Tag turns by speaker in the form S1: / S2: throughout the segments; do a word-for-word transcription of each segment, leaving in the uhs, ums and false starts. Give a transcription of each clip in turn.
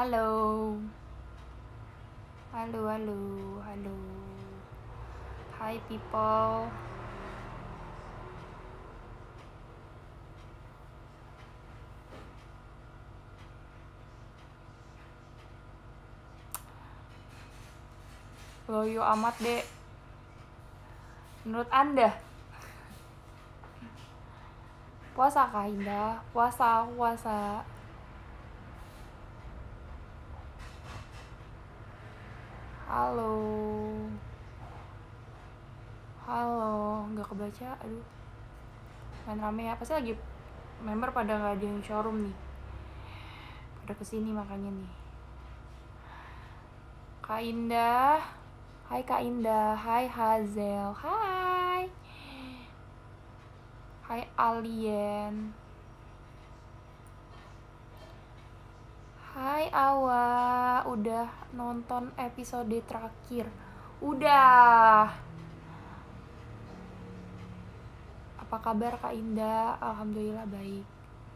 S1: Halo. Halo, halo, halo. Hi people. Loyo amat, Dek. Menurut Anda? Puasa kah Indah? Puasa, puasa. Halo. Halo, nggak kebaca, aduh. Main rame ya, pasti lagi member pada nggak ada yang showroom nih. Pada kesini makanya nih. Kak Indah. Hai Kak Indah, hai Hazel, hai. Hai Alien. Hai Awa, udah nonton episode terakhir? Udah. Apa kabar Kak Indah? Alhamdulillah baik.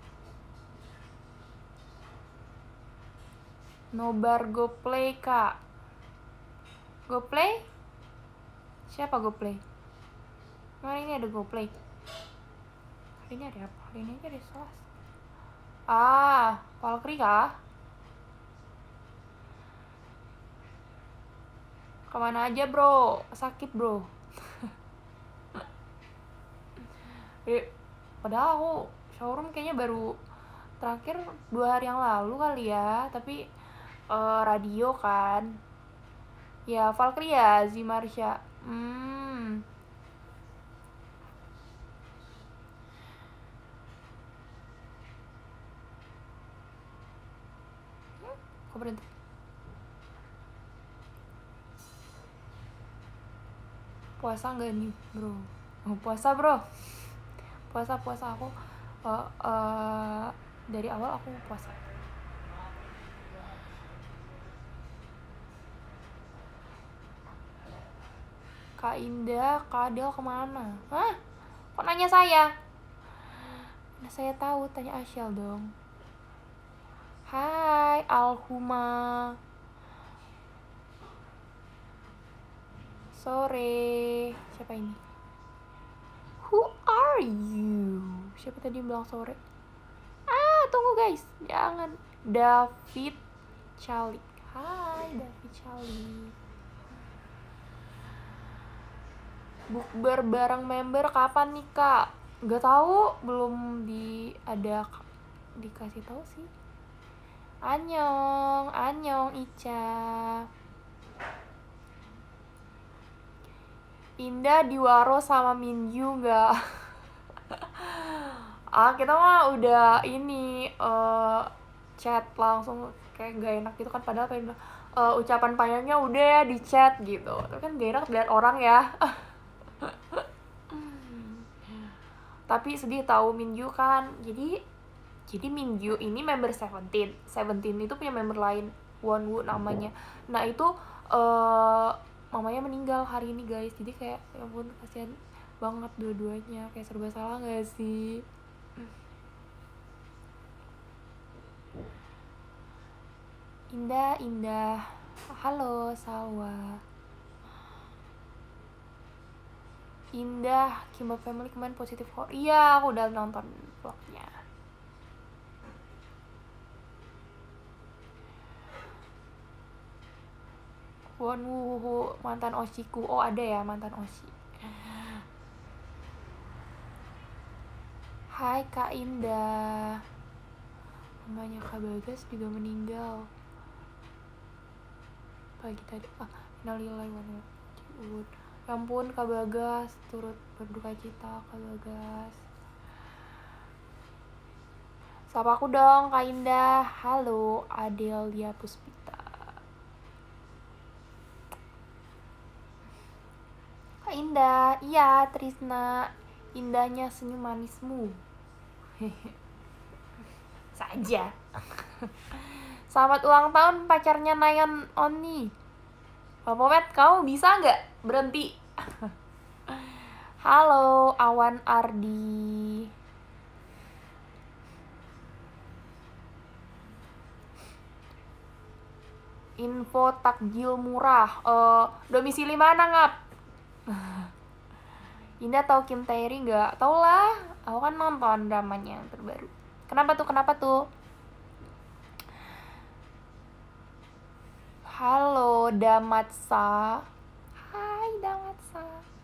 S1: Nobar go play Kak. Go play? Siapa go play? Hari ini ada go play. Hari ini ada apa? Hari ini aja ada Selas. Ah, Valkyrie kah? Kemana aja bro? Sakit bro. eh, padahal aku showroom kayaknya baru terakhir dua hari yang lalu kali ya. Tapi uh, radio kan. Ya Valkyrie ya, Zimarsha. Hmm. Kok berhenti? Puasa nggak nih bro? Oh, puasa bro. Puasa puasa aku uh, uh, dari awal aku puasa. Kak Indah, Kak Adel kemana? Hah? Kok nanya saya? Nah, saya tahu, tanya Asyel dong. Hai Alhuma. Sore. Siapa ini? Who are you? Siapa tadi bilang sore? Ah, tunggu guys. Jangan. David Chalik. Hai David Chalik. Bukber bareng member kapan nih Kak? Gak tahu, belum di ada dikasih tahu sih. Annyeong, annyeong Ica. Indah diwaro sama Minju nggak? Ah kita mah udah ini uh, chat langsung kayak gak enak gitu kan, padahal pengen uh, ucapan panjangnya udah di chat gitu, tapi kan gak enak lihat orang ya. Tapi sedih tahu Minju kan, jadi jadi Minju ini member Seventeen. Seventeen itu punya member lain, Wonwoo namanya. Nah itu uh, mamanya meninggal hari ini guys, jadi kayak ya ampun kasihan banget dua-duanya, kayak serba salah gak sih? Indah, Indah. Halo, Salwa. Indah, Kimba Family kemarin positif horror. Iya, aku udah nonton vlognya. Wonwoo, mantan Oshiku. Oh, ada ya mantan Oshi. Hai Kak Indah. Mamanya Kak Bagas juga meninggal pagi tadi. Ah, innalillahi wa inna ilaihi raji'un. Ya ampun Kak Bagas, turut berduka cita Kak Bagas. Sapa aku dong Kak Indah. Halo Adelia Puspita. Kak Indah, iya Trisna. Indahnya senyum manismu. Saja. Selamat ulang tahun pacarnya Nayan Oni. Pomet, kamu bisa nggak berhenti? Halo Awan Ardi. Info takjil murah. Uh, domisili mana, Ngap? Indah tahu Kim Tae-ri nggak? Tau lah, aku kan nonton dramanya yang terbaru. Kenapa tuh? Kenapa tuh? Halo Damatsa. Hai Damatsa.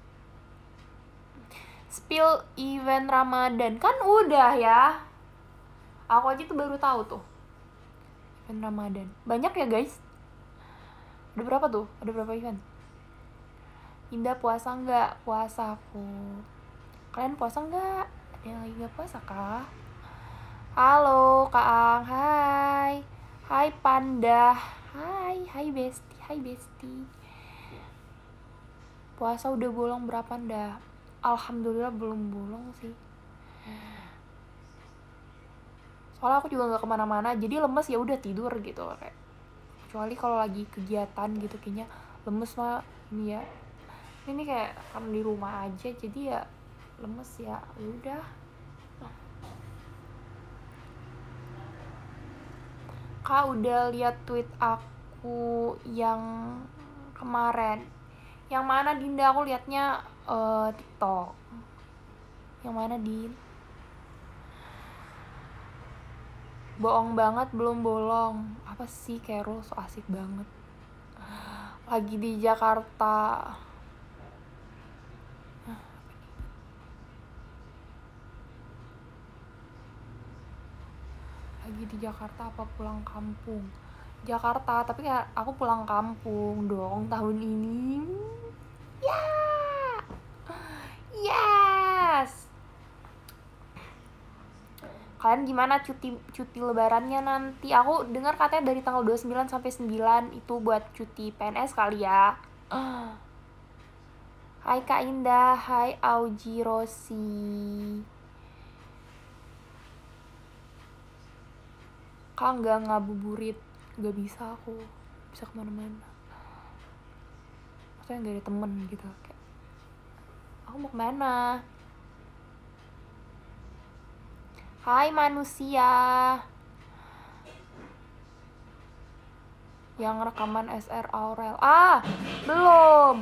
S1: Spill event Ramadan kan udah ya. Aku aja tuh baru tahu tuh. Event Ramadan. Banyak ya guys? Ada berapa tuh? Ada berapa event? Indah puasa nggak? Puasa aku. Kalian puasa nggak? Ada yang lagi nggak puasa kah? Halo Kak Ang, hai. Hai Panda. Hai, hai Besti, hai Besti. Puasa udah bolong berapa ndak? Alhamdulillah belum bolong sih. Soalnya aku juga nggak kemana-mana, jadi lemes ya udah tidur gitu kayak. Kecuali kalau lagi kegiatan gitu kayaknya lemes mah ini ya. Ini kayak kan di rumah aja jadi ya lemes ya. Udah. Kak udah lihat tweet aku yang kemarin. Yang mana Dinda? Aku liatnya uh, TikTok. Yang mana Din? Bohong banget belum bolong. Apa sih Carol so asik banget. Lagi di Jakarta. Lagi di Jakarta apa pulang kampung? Jakarta, tapi ya aku pulang kampung dong tahun ini. Ya. Yes. Kalian gimana cuti cuti lebarannya nanti? Aku dengar katanya dari tanggal dua puluh sembilan sampai sembilan itu buat cuti P N S kali ya. Hai Kak Indah, hai Auji Rosi. Kak nggak ngabuburit, nggak bisa aku, bisa kemana-mana. Maksudnya nggak ada temen gitu. Kayak, aku mau kemana? Hai manusia. Yang rekaman S R Aurel. Ah, belum.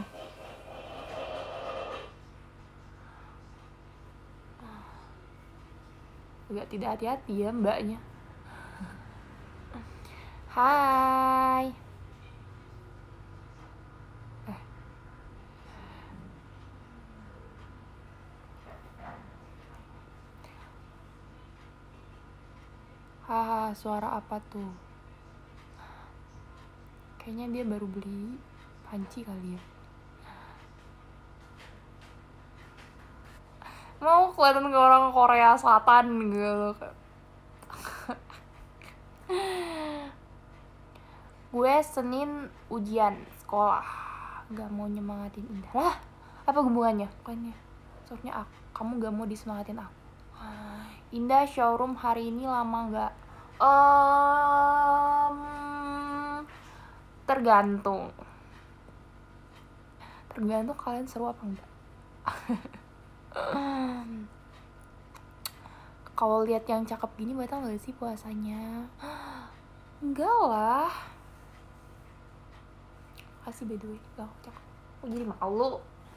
S1: Agak tidak hati-hati ya mbaknya. Hai. Eh. Haha, suara apa tuh? Kayaknya dia baru beli panci kali ya. Mau kelihatan ke orang Korea Selatan gitu. Gue Senin ujian sekolah, gak mau nyemangatin Indah lah. Apa hubungannya? Bukannya soalnya aku, kamu gak mau disemangatin aku. Indah showroom hari ini lama gak? Um, tergantung. Tergantung kalian seru apa enggak. Kalau lihat yang cakep gini batal gak sih puasanya? Enggak lah. Kasih by the way, gak cakep. Aku jadi malu.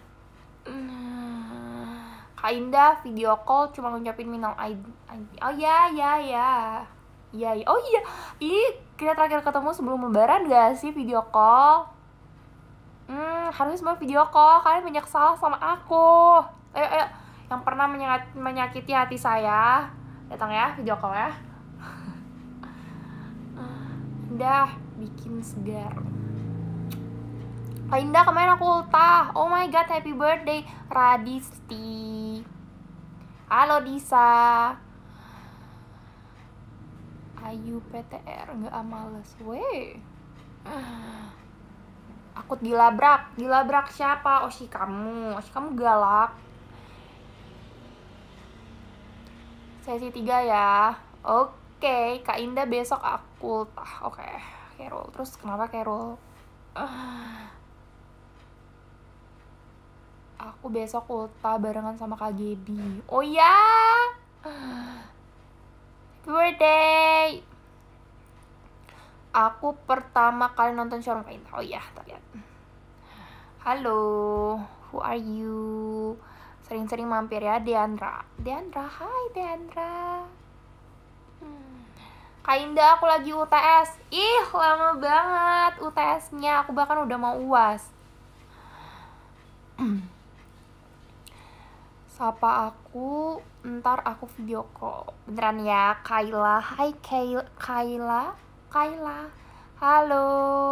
S1: Kak Indah video call cuma ngucapin minal aidin. Oh ya ya ya. Iya, ya. Oh iya. Ini kita terakhir ketemu sebelum lebaran gak sih video call? Hmm, harus semua video call. Kalian banyak salah sama aku. Ayo ayo. Yang pernah menyakiti hati saya, datang ya video call ya. Udah bikin segar. Kak Indah kemarin aku ultah. Oh my god, happy birthday Radisti. Halo Disa. Ayu P T R nggak males. Weh. Aku dilabrak. Dilabrak siapa? Oshi kamu. Oshi kamu galak. Sesi tiga ya. Oke, Kak Indah besok aku ultah. Oke, Carol. Terus kenapa Carol? Uh. Aku besok ultah barengan sama Kak Gaby. Oh ya. Birthday. aku pertama kali nonton showroom Kak Indah. Oh iya, kita lihat. Halo, who are you? Sering-sering mampir ya, Deandra. Deandra, hai Deandra. Hmm. Kak Indah, aku lagi U T S. Ih, lama banget U T S-nya. Aku bahkan udah mau U A S. Sapa aku, ntar aku video call. Beneran ya, Kayla. Hai Kayla. Kayla. Kayla. Halo.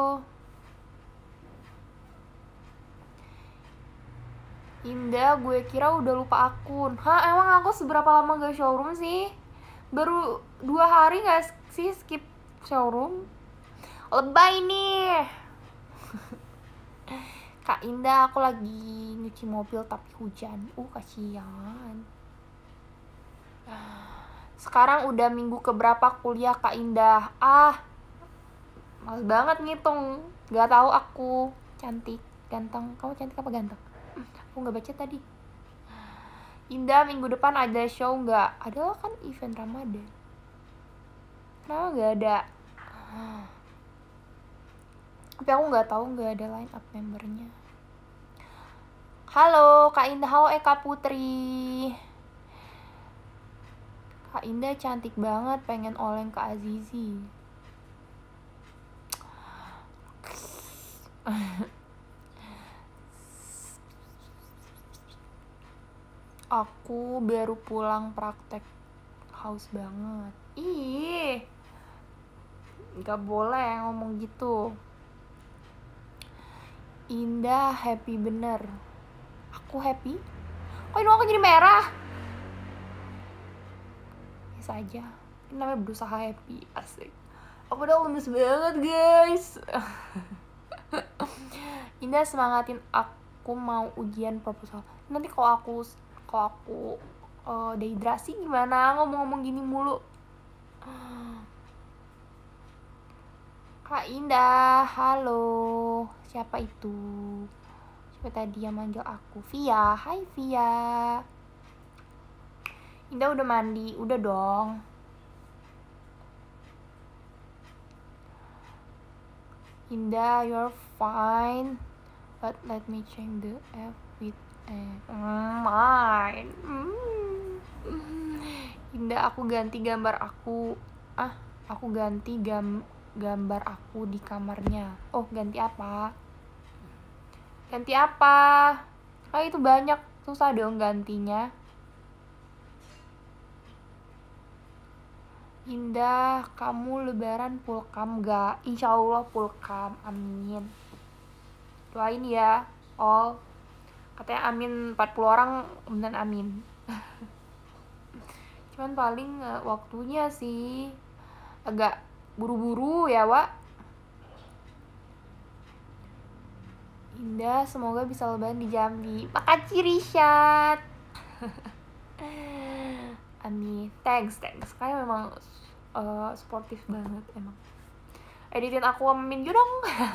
S1: Indah, gue kira udah lupa akun. Hah, emang aku seberapa lama gak showroom sih? Baru dua hari gak sih skip showroom? Lebay nih. Kak Indah, aku lagi nyuci mobil tapi hujan. Uh, kasihan. Sekarang udah minggu keberapa kuliah Kak Indah? Ah, males banget ngitung. Gak tahu aku. Cantik, ganteng. Kamu cantik apa ganteng? Aku gak baca tadi. Indah, minggu depan ada show gak? Ada kan event Ramadan. Kenapa gak ada? Tapi aku gak tahu, gak ada line up membernya. Halo Kak Indah, halo Eka Putri. Kak Indah cantik banget, pengen oleng ke Azizi. Aku baru pulang praktek, haus banget. Ih, gak boleh ngomong gitu. Indah happy bener. Aku happy? Kok ini aku jadi merah? Biasa aja, ini namanya berusaha happy. Asik. Aku udah lemes banget guys. Indah semangatin aku mau ujian proposal. Nanti kalau aku kalau aku uh, dehidrasi gimana ngomong-ngomong gini mulu. Kak Indah, halo. Siapa itu? Siapa tadi yang manggil aku? Via, hai Via. Indah udah mandi, udah dong. Indah, you're fine. But let me change the F with A. Mm, mine. Mm. Indah, aku ganti gambar aku. Ah, aku ganti gam gambar aku di kamarnya. Oh, ganti apa? Ganti apa? Oh, itu banyak, susah dong gantinya. Indah, kamu lebaran pulkam gak? Insya Allah pulkam, amin. Doain ya, all. Katanya amin empat puluh orang, beneran amin. Cuman paling uh, waktunya sih agak buru-buru ya, Wak. Indah, semoga bisa lebaran di Jambi. Makasih Rishad. Amin. Thanks, thanks. Kayaknya memang uh, sportif banget emang. Editin aku sama Minju dong.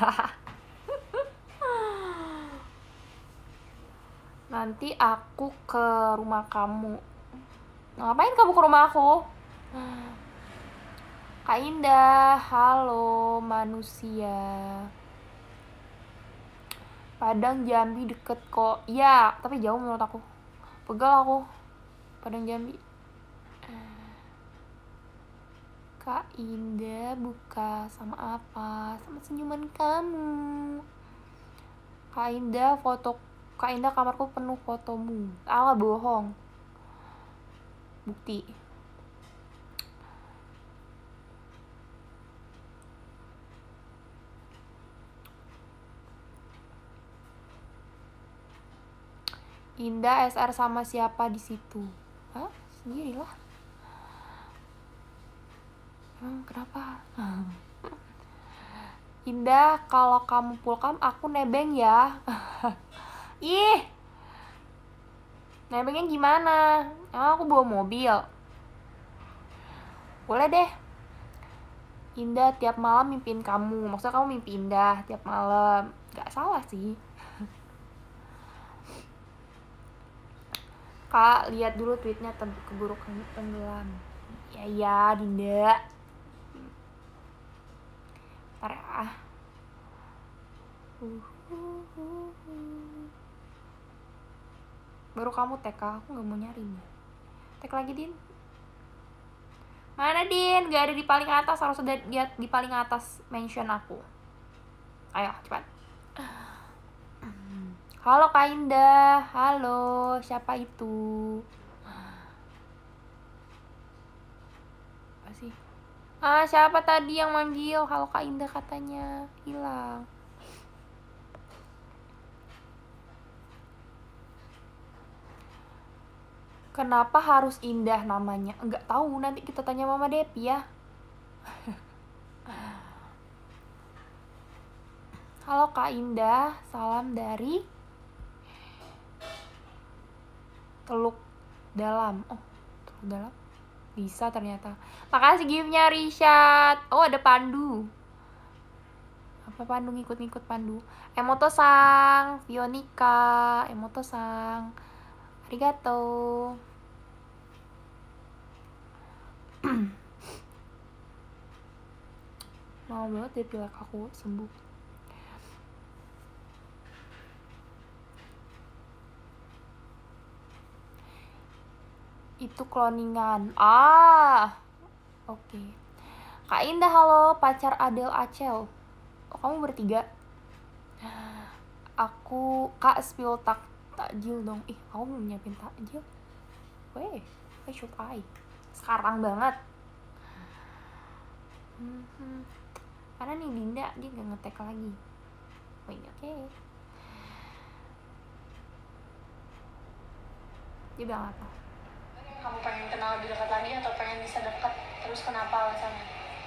S1: Nanti aku ke rumah kamu. Ngapain kamu ke rumah aku? Kak Indah, halo manusia. Padang Jambi deket kok. Ya, tapi jauh menurut aku. Pegal aku. Padang Jambi. Kak Indah buka sama apa? Sama senyuman kamu. Kak Indah foto Kak Indah kamarku penuh fotomu. Alah bohong. Bukti. Indah S R sama siapa di situ? Hah? Sendirilah. Emang kenapa? Indah, kalau kamu pulkam aku nebeng ya. Ih, nebengnya gimana? Emang aku bawa mobil? Boleh deh. Indah tiap malam mimpiin kamu. Maksudnya kamu mimpi Indah tiap malam. Gak salah sih. Kak, lihat dulu tweetnya keburu tenggelam. Ya ya, Dinda. Baru kamu tag, aku nggak mau nyarinya. Tag lagi, Din. Mana, Din? Gak ada di paling atas, harus ada di, di paling atas mention aku. Ayo, cepat. Halo Kak Indah. Halo, siapa itu? Apa sih? Ah, siapa tadi yang manggil? Halo Kak Indah katanya. Hilang. Kenapa harus Indah namanya? Enggak tahu, nanti kita tanya Mama Depi ya. Halo Kak Indah, salam dari Teluk Dalam. Oh, Teluk Dalam? Bisa ternyata. Makasih gift-nya Rishad. Oh, ada Pandu. Apa Pandu ngikut-ngikut Pandu? Emoto-sang, Fionika, Emoto-sang. Arigato. Mau banget deh pilek aku sembuh. Itu cloningan. Ah, oke. Okay. Kak Indah, halo, pacar Adel Acel. Oh, kamu bertiga? Aku Kak spill tak takjil dong. Ih, aku belum nyiapin takjil. Weh, why should I? Sekarang banget. Hmm, karena nih Dinda dia gak ngetek lagi. Oh ini oke. Okay. Dia bilang apa?
S2: Kamu pengen kenal lebih dekat lagi atau pengen bisa dekat? Terus kenapa alasannya?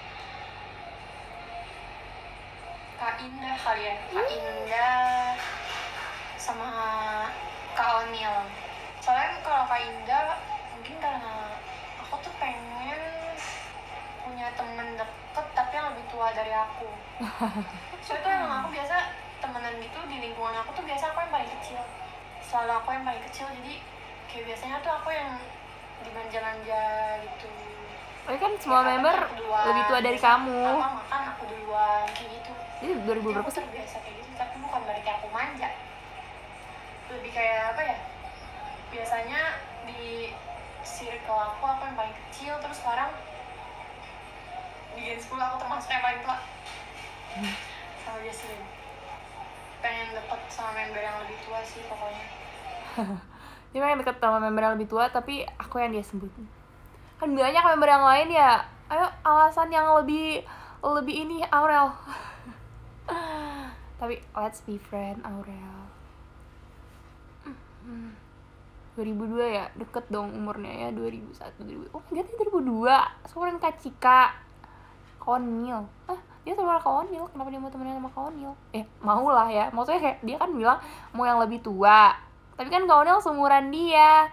S2: Kak Indah kali ya? Kak Indah sama Kak Onil. Soalnya kalau Kak Indah mungkin karena aku tuh pengen punya temen deket tapi yang lebih tua dari aku. Soalnya tuh emang aku biasa temenan gitu di lingkungan aku tuh biasa aku yang paling kecil. Selalu aku yang paling kecil, jadi kayak biasanya tuh aku yang dimanja-manja gitu.
S1: Oh kan semua ya, member lebih tua dari kamu.
S2: Apa makan aku duluan kayak gitu.
S1: Ini dua ribu berapa sih?
S2: Biasa kayak gitu, tapi bukan berarti aku manja. Lebih kayak apa ya? Biasanya di circle aku aku yang paling kecil, terus sekarang di Gen sepuluh aku termasuk yang paling tua. Hmm. Sama Jesslyn. Pengen deket sama member yang lebih tua sih pokoknya.
S1: Dia pengen deket sama member yang lebih tua, tapi aku yang dia sebut. Kan banyak member yang lain ya. Ayo alasan yang lebih lebih ini Aurel. Tapi let's be friend Aurel. dua ribu dua ya, deket dong umurnya ya. Dua ribu satu, dua ribu. Oh enggak, dua ribu dua. Seumuran Kak Cika. Konil. Ah, dia sama Konil. Kenapa dia mau temenan sama Konil? Eh, mau lah ya. Maksudnya kayak dia kan bilang mau yang lebih tua. Tapi kan Konil seumuran dia.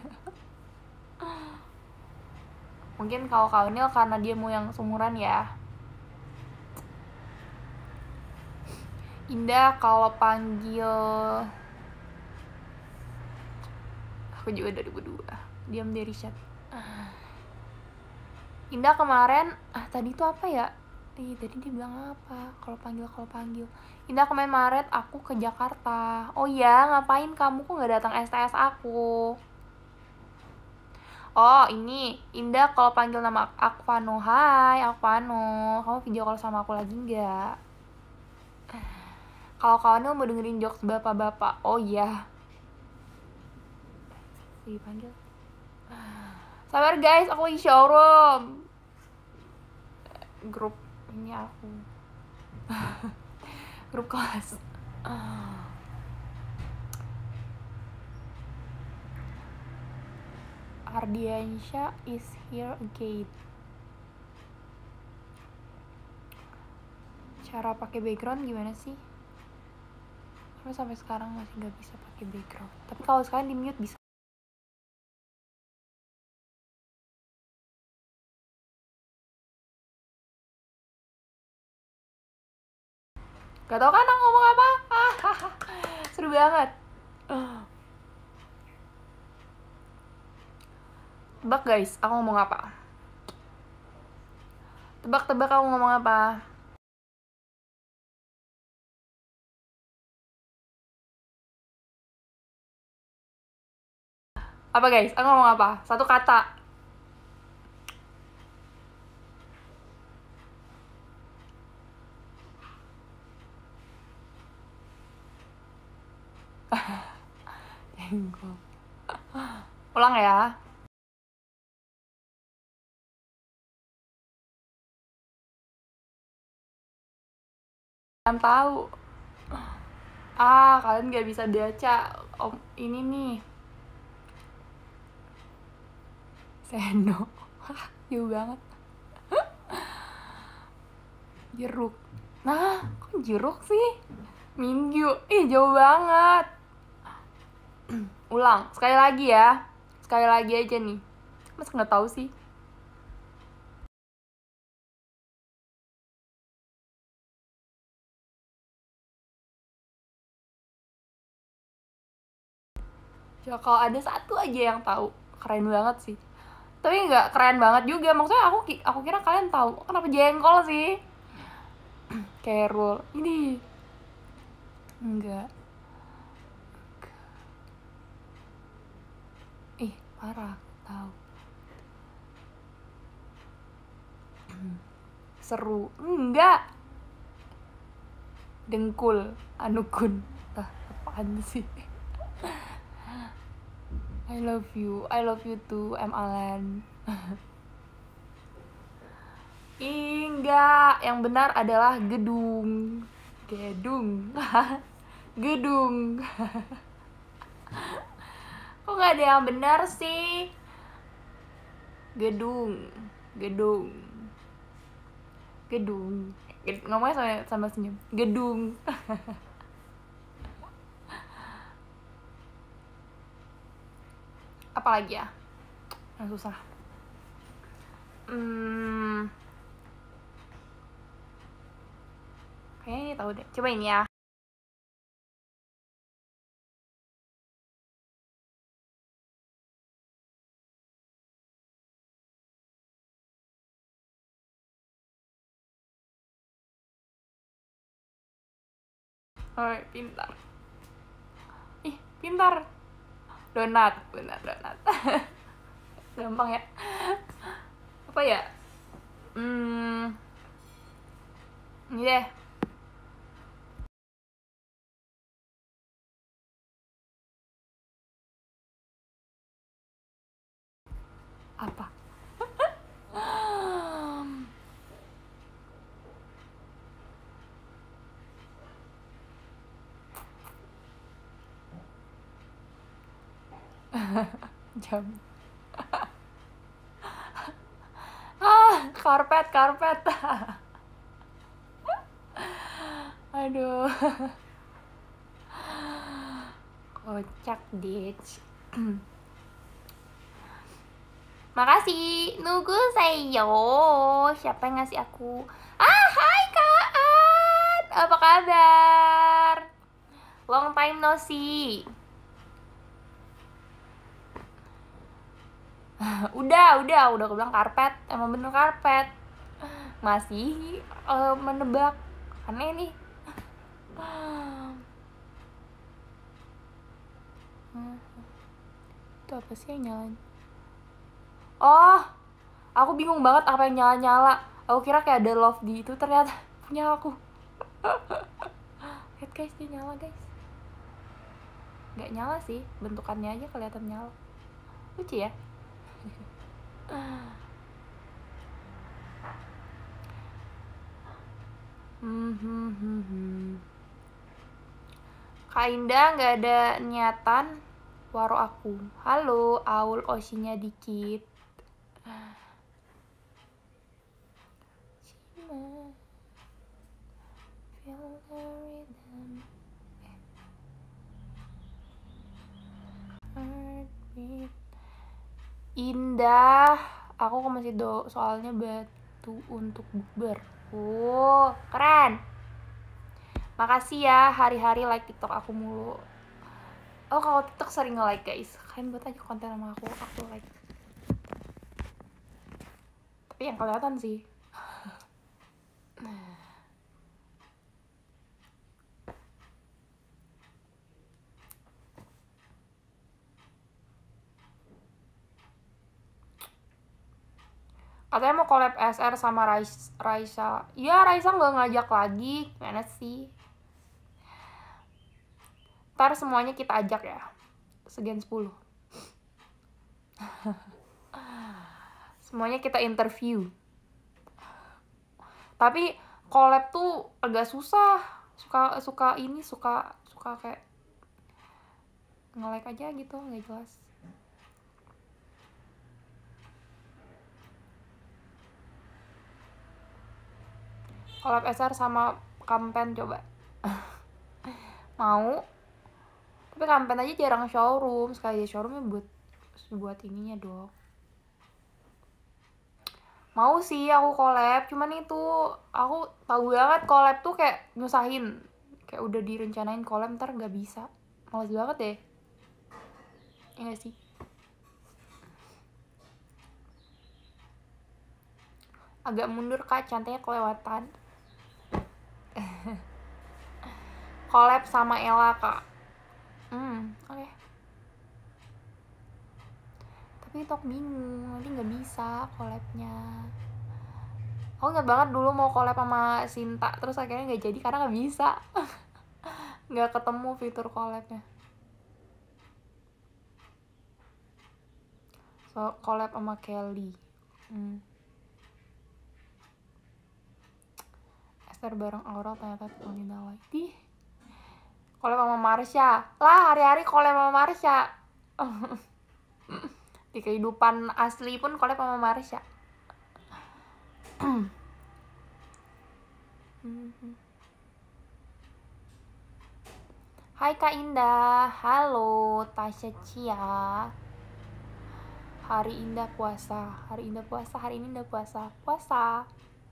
S1: Mungkin kalau Kaunil karena dia mau yang seumuran ya. Indah kalau panggil aku juga dua ribu dua. Diam dari chat. Indah kemarin ah tadi tuh apa ya? Ih, tadi dia bilang apa? Kalau panggil kalau panggil. Indah kemarin Maret aku ke Jakarta. Oh iya, ngapain kamu kok nggak datang S T S aku? Oh ini Indah kalau panggil nama Aquano. Hai Aquano, kamu video call sama aku lagi nggak? Kalau Aquano mau dengerin jokes bapak-bapak. Oh iya. Dipanggil. Sabar guys, aku lagi showroom. Grup ini aku. Grup kelas. Ardiansyah is here again. Cara pakai background gimana sih? Karena sampai sekarang masih nggak bisa pakai background. Tapi kalau sekarang di mute bisa. Gak tau kan aku ngomong apa? Seru banget. Tebak guys, aku ngomong apa? Tebak-tebak aku ngomong apa? Apa guys? Aku ngomong apa? Satu kata. Jengkol. Ulang ya. Kalian tahu. Ah, kalian gak bisa baca. Om, ini nih. Sendok. Jauh banget. Jeruk. Nah, kok jeruk sih? Minggu. Ih, jauh banget. Ulang. Sekali lagi ya. Sekali lagi aja nih. Mas nggak tahu sih. Ya kalau ada satu aja yang tahu, keren banget sih. Tapi nggak keren banget juga. Maksudnya aku aku kira kalian tahu. Kenapa jengkol sih? Carol. Ini. Enggak. Ih, parah. Tahu. Seru. Enggak. Dengkul. Anukun. Ah, apaan sih? I love you. I love you too, M. Alan. Enggak, yang benar adalah gedung. Gedung. Gedung. Kok nggak ada yang benar sih? Gedung. Gedung. Gedung. Ngomongnya sama, sama senyum. Gedung. Apa lagi ya? Yang susah. Hmm. Kayaknya ini tahu deh. Coba ini ya. Oh, pintar. Ih, pintar. Donat, benar donat. Gampang ya. Apa ya? Hmm. Ini deh. Apa? Jam. Ah, karpet, karpet. Aduh. Kocak, ditch. Makasih. Nunggu sayo. Siapa yang ngasih aku? Ah, hai Kak An. Apa kabar? Long time no see. Udah, udah, udah aku bilang karpet. Emang bener karpet. Masih uh, menebak. Aneh nih. Itu apa sih yang nyala? Oh, aku bingung banget apa yang nyala-nyala. Aku kira kayak ada love di itu, ternyata punya aku. Lihat guys, dia nyala guys. Gak nyala sih, bentukannya aja kelihatan nyala. Lucu ya. Kak Indah nggak ada niatan waro aku. Halo, Aul osinya dikit. Indah, aku kok masih do soalnya batu untuk bukber. Oh, keren. Makasih ya, hari-hari like TikTok aku mulu. Oh, kalau TikTok sering nge-like guys. Kalian buat aja konten sama aku, aku like. Tapi yang kelihatan sih. Katanya mau collab S R sama Rais, Raisa. Ya Raisa nggak ngajak lagi, gimana sih? Ntar semuanya kita ajak ya, sekian sepuluh. Semuanya kita interview. Tapi collab tuh agak susah, suka suka ini suka suka kayak nge-like aja gitu, nggak jelas. Collab S R sama Kampen coba. Mau? Tapi Kampen aja jarang showroom, sekali showroomnya buat buat ininya dong. Mau sih aku collab, cuman itu aku tahu banget collab tuh kayak nyusahin. Kayak udah direncanain collab ntar nggak bisa. Males banget deh. Ya nggak sih? Agak mundur kak, cantiknya kelewatan. Collab sama Ella kak. Hmm, oke. Okay. Tapi Tok bingung, nanti nggak bisa collabnya. Aku ingat banget dulu mau collab sama Sinta, terus akhirnya nggak jadi karena nggak bisa. Nggak ketemu fitur collabnya. So, collab sama Kelly. Hmm. Esther bareng Aura ternyata tukang dinawai. Dih. Collab sama Marsha. Lah, hari-hari collab sama Marsha. Di kehidupan asli pun collab sama Marsha. Hai Kak Indah. Halo Tasya Cia. Hari indah puasa. Hari indah puasa. Hari ini indah puasa. Puasa.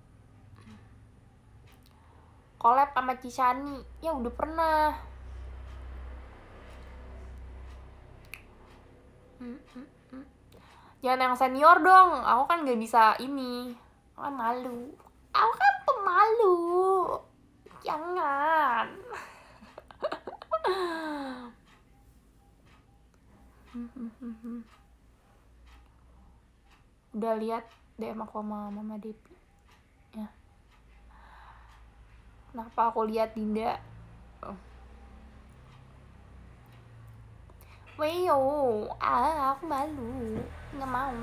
S1: Collab sama Cisani. Ya udah pernah. Hmm, hmm, hmm. Jangan yang senior dong. Aku kan gak bisa ini. Aku kan malu. Aku kan pemalu. Jangan. Udah lihat D M aku sama Mama Depi ya. Kenapa aku lihat Dinda? Oh. Weyo, ah aku malu, nggak mau.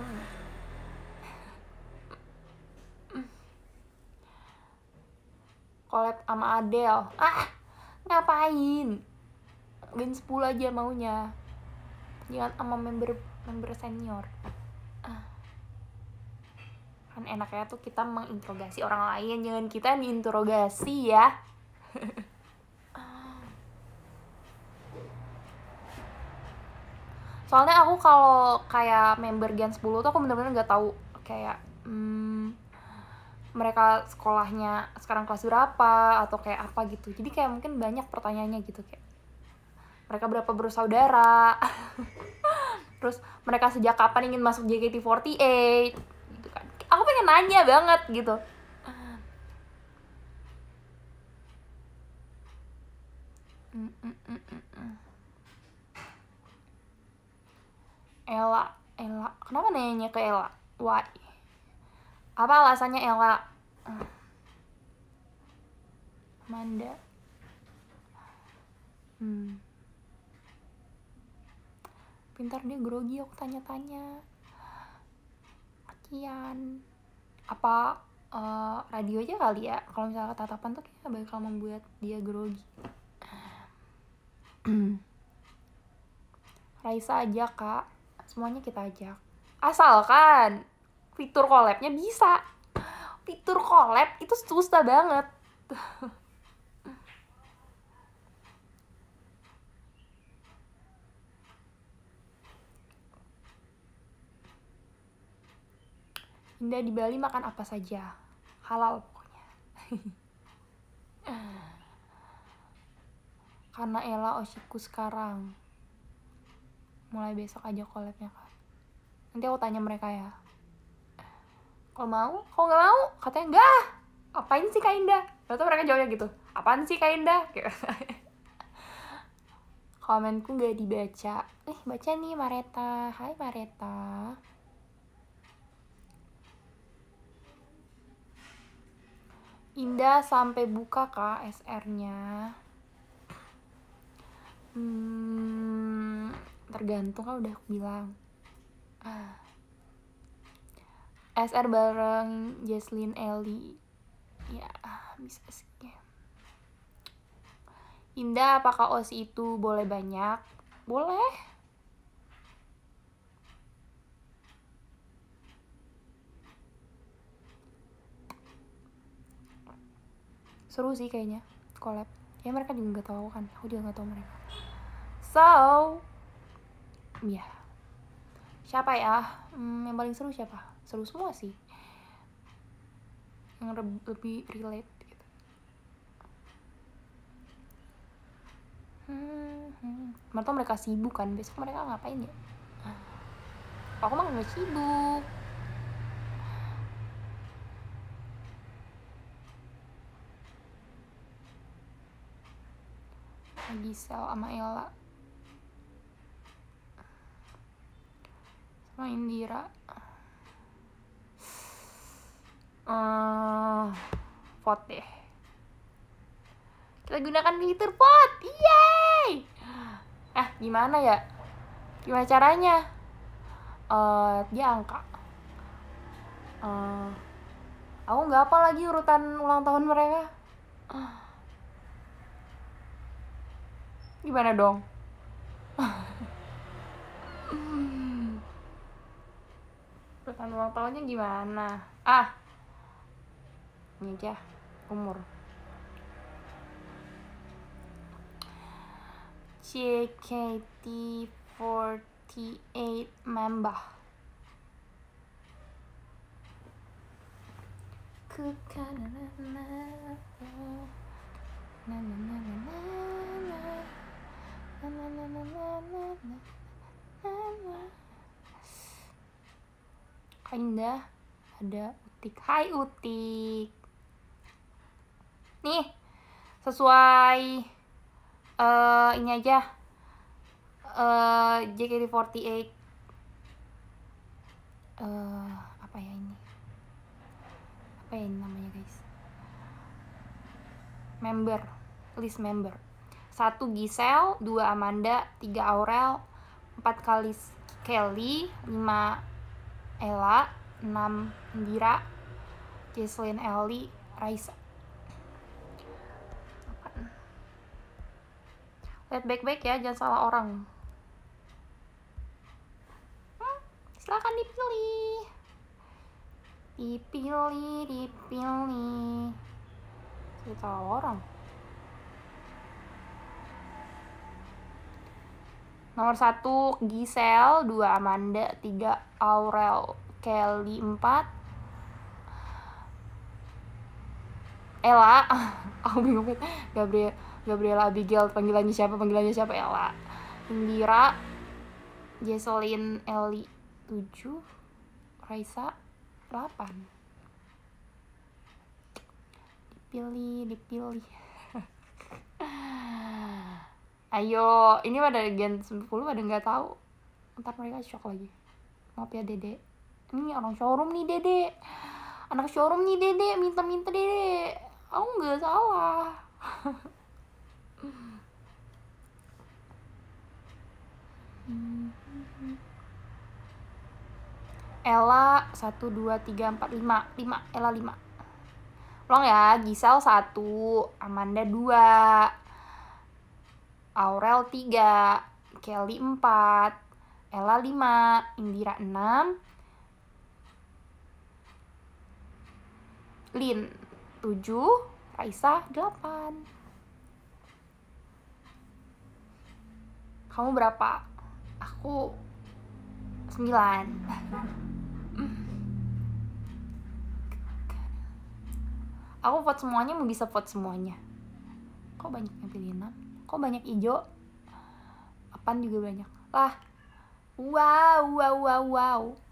S1: Collab sama Adele. Ah, ngapain? Gen sepuluh aja maunya. Jangan sama member member senior. Ah. Kan enaknya tuh kita menginterogasi orang lain, jangan kita diinterogasi ya. Soalnya aku kalau kayak member Gen sepuluh tuh aku bener-bener gak tahu kayak hmm, mereka sekolahnya sekarang kelas berapa atau kayak apa gitu. Jadi kayak mungkin banyak pertanyaannya gitu, kayak mereka berapa bersaudara. Terus mereka sejak kapan ingin masuk J K T empat delapan gitu kan. Aku pengen nanya banget gitu. Mm, mm, mm, mm, mm. Ella, Ella, kenapa nanya ke Ella? Why? Apa alasannya Ella? Amanda. Hmm. Pintar dia grogi, aku tanya-tanya. Kasian. Apa uh, radio aja kali ya? Kalau misalnya tatapan tuh kayaknya bakal membuat dia grogi. Raisa aja kak. Semuanya kita ajak. Asalkan fitur collab-nya bisa. Fitur collab itu susah banget. Indah di Bali makan apa saja. Halal pokoknya. Karena Ella Oshiku sekarang. Mulai besok aja collab-nya kak. Nanti aku tanya mereka ya. Kalau mau, kalau nggak mau, katanya enggak. Apain sih Kak Indah? Lalu mereka jawabnya gitu. Apaan sih Kak Indah? Komenku nggak dibaca. Eh, baca nih Mareta. Hai Mareta. Indah sampai buka kah S R-nya? Hmm, tergantung kan udah aku bilang. S R bareng Jesslyn Ellie. Ya, bisa sih. Indah, apakah O S I itu boleh banyak? Boleh. Seru sih kayaknya collab. Ya mereka juga nggak tahu kan, aku juga nggak tahu mereka. So, ya. Yeah. Siapa ya? Hmm, yang paling seru siapa? Seru semua sih. Yang lebih relate gitu. Hmm, hmm. Mereka mereka sibuk kan, besok mereka ngapain ya? Aku mah nggak sibuk. Gisel sama Ella sama Indira. Uh, vote deh. Kita gunakan fitur vote. Yeay. Eh, gimana ya? Gimana caranya? Uh, dia angka. Uh, aku nggak apa lagi urutan ulang tahun mereka. Uh. Gimana dong? Urutan ulang tahunnya gimana? Ah, ini aja umur. J K T forty-eight member. Ku kan na na na na na na na na na. Indah, ada Utik. Hai Utik. Nih, sesuai uh, ini aja uh, J K T forty eight uh, apa ya ini? Apa ya ini namanya guys? Member, list member. Satu Giselle, dua Amanda, tiga Aurel, empat kali Kelly, lima Ella, enam Indira, Jesslyn Ellie, Raisa. Lihat baik-baik ya, jangan salah orang. Hmm, silakan dipilih. Dipilih, dipilih. Kita orang. Nomor satu Giselle, dua Amanda, tiga Aurel, Kelly, empat Ella. Aku bingung banget. Gabriel, Gabriela Abigail, panggilannya siapa? Panggilannya siapa? Ella. Indira, Jesslyn Ellie, tujuh Raisa, delapan. Dipilih, dipilih. Ayo, ini pada gen sepuluh pada nggak tahu. Ntar mereka shock lagi. Maaf ya Dede. Ini orang showroom nih Dede. Anak showroom nih Dede, minta-minta Dede. Aku nggak salah. Ella satu, dua, tiga, empat, lima. lima, Ella lima. Ulang ya, Giselle satu, Amanda dua, Aurel tiga, Kelly empat, Ella lima, Indira enam, Lin tujuh, Raisa delapan. Kamu berapa? Aku sembilan. Aku vote semuanya, mau bisa vote semuanya. Kok banyak yang pilih enam? Kok banyak hijau? Apaan juga banyak. Lah. Wow, wow, wow, wow.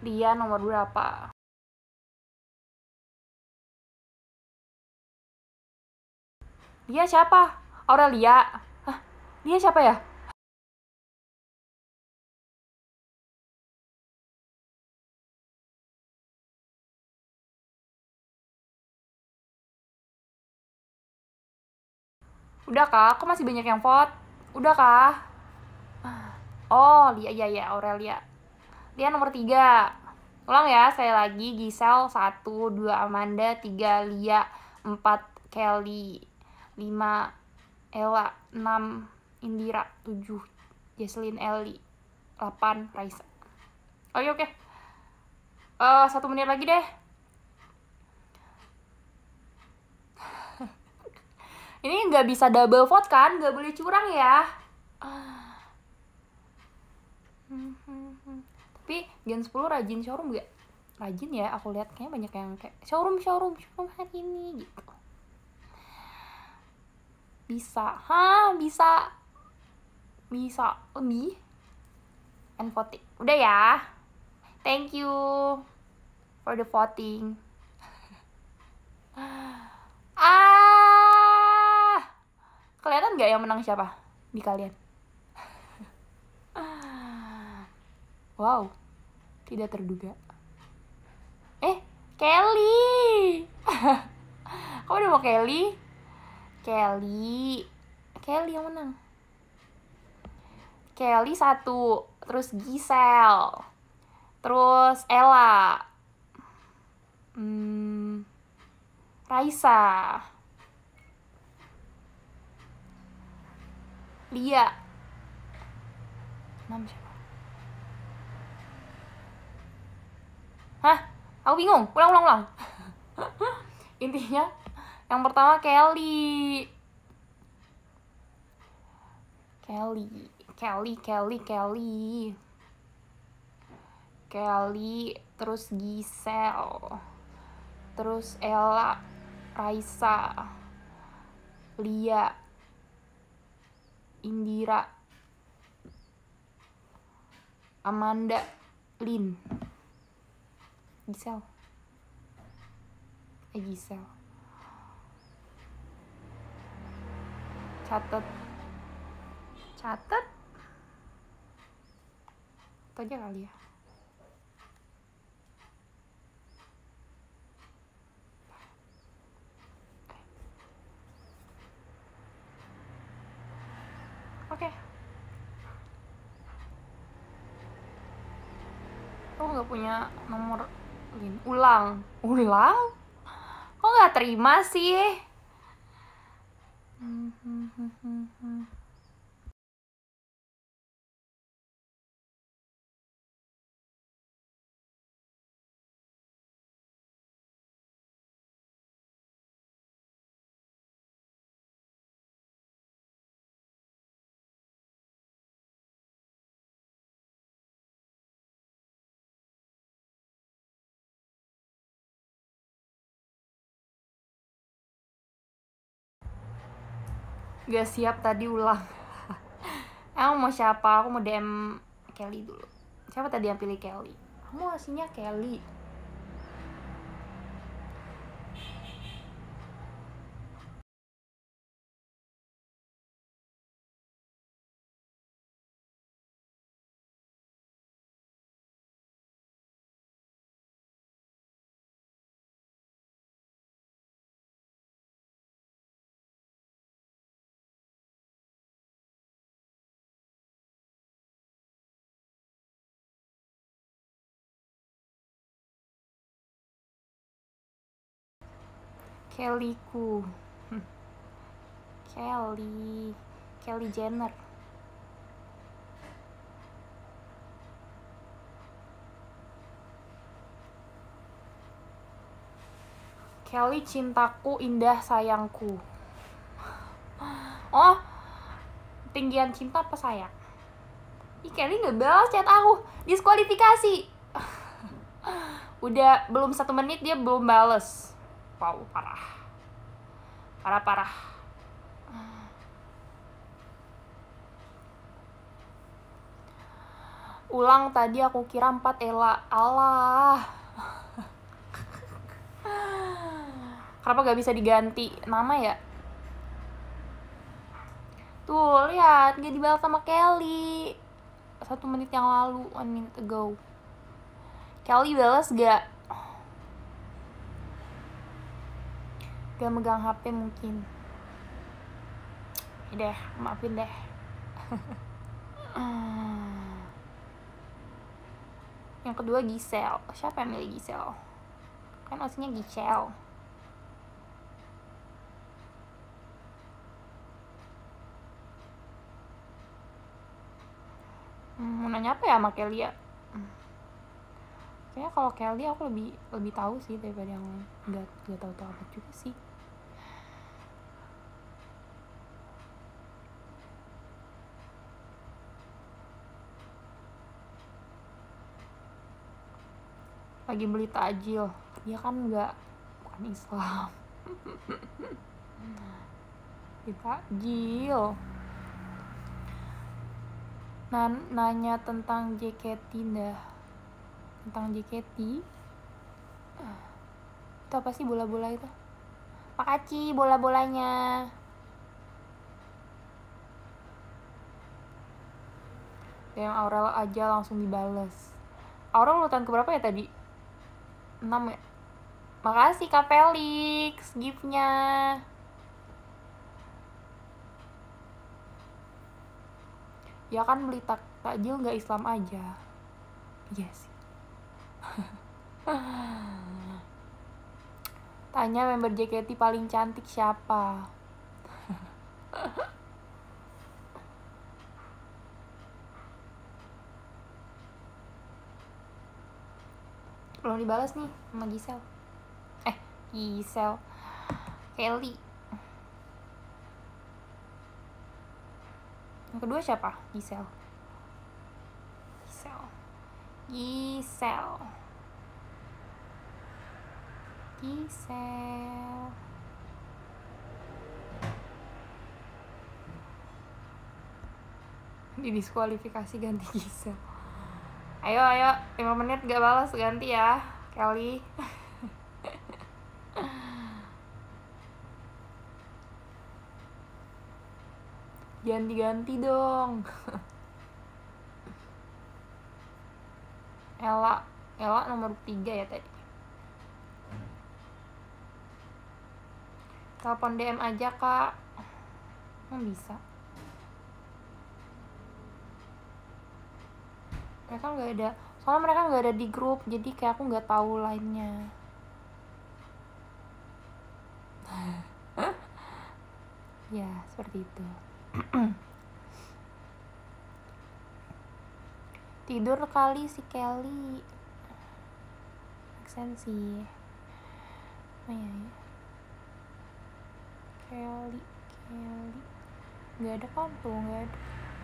S1: Dia nomor berapa? Dia siapa? Aurelia. Hah? Dia siapa ya? Udah kah? Kok masih banyak yang vote? Udah kah? Oh, Lia, iya, iya, Aurelia. Dia nomor tiga. Ulang ya, sekali lagi. Gisel, satu, dua, Amanda, tiga, Lia, empat, Kelly, lima, Ella, enam, Indira, tujuh, Jesslyn, Ellie, delapan, Raisa. Oke, oke. Uh, satu menit lagi deh. Ini nggak bisa double vote kan? Nggak boleh curang ya. Tapi Gen sepuluh rajin showroom gak? Rajin ya, aku lihat kayaknya banyak yang kayak showroom, showroom, showroom hari ini gitu. Bisa, ha, bisa. Bisa lebih. And voting. Udah ya. Thank you for the voting. Ah, kelihatan nggak yang menang siapa di kalian? Wow, tidak terduga. Eh, Kelly. Kamu udah mau Kelly? Kelly, Kelly yang menang. Kelly satu, terus Gisel, terus Ella, hmm, Raisa, Lia, enam siapa? Hah? Aku bingung. Ulang, ulang, ulang. Intinya, yang pertama Kelly. Kelly, Kelly, Kelly, Kelly. Kelly, terus Gisel, terus Ella, Raisa, Lia, Indira, Amanda, Lin, Gisel, eh Gisel, catet, catet, itu aja kali ya. Oke. Okay. Aku nggak punya nomor Lin. Ulang, ulang? Kok nggak terima sih? Hmm, hmm, hmm, hmm, hmm. Gak siap tadi ulang. Emang mau siapa? Aku mau D M Kelly dulu. Siapa tadi yang pilih Kelly? Kamu aslinya Kelly. Kellyku. Kelly. Kelly Jenner. Kelly cintaku, indah sayangku. Oh, tinggian cinta apa sayang? Ih, Kelly nggak balas chat aku, diskualifikasi. Udah belum satu menit dia belum bales. Wow, parah, parah parah. Ulang, tadi aku kira empat Ella. Allah. Kenapa gak bisa diganti nama ya? Tuh, lihat, gak dibalas sama Kelly. Satu menit yang lalu, one minute ago. Kelly balas gak? Gak megang H P mungkin. Ya deh, maafin deh. Yang kedua Giselle. Siapa yang milih Giselle? Kan aslinya Giselle. Hmm, mau nanya apa ya sama Kelly ya? Hmm. Kayaknya kalau Kelly aku lebih lebih tahu sih daripada yang nggak nggak tahu tahu apa juga sih. Lagi beli takjil. Dia kan nggak bukan Islam. Beli takjil. Nan nanya tentang J K T dah. Tentang J K T. Itu apa sih bola-bola itu? Makasih bola-bolanya. Yang Aurel aja langsung dibales. Aurel urutan keberapa ya tadi? enam ya? Makasih Kak Felix gift-nya. Ya kan beli tak takjil nggak Islam aja. Iya sih. Tanya member J K T paling cantik siapa? Belum dibalas nih sama Giselle. Eh, Giselle. Kelly. Yang kedua siapa? Giselle. Giselle. Giselle. Giselle. Didiskualifikasi ganti Giselle. Ayo ayo lima menit gak balas ganti ya Kelly. Jangan diganti dong. Ella Ella nomor tiga ya tadi. Telepon D M aja kak. Nggak bisa. Mereka nggak ada, soalnya mereka nggak ada di grup, jadi kayak aku nggak tahu lainnya. Ya seperti itu. Tidur kali si Kelly. Eksensi. Oh ya, ya. Kelly, Kelly. Nggak ada kan tuh, nggak ada.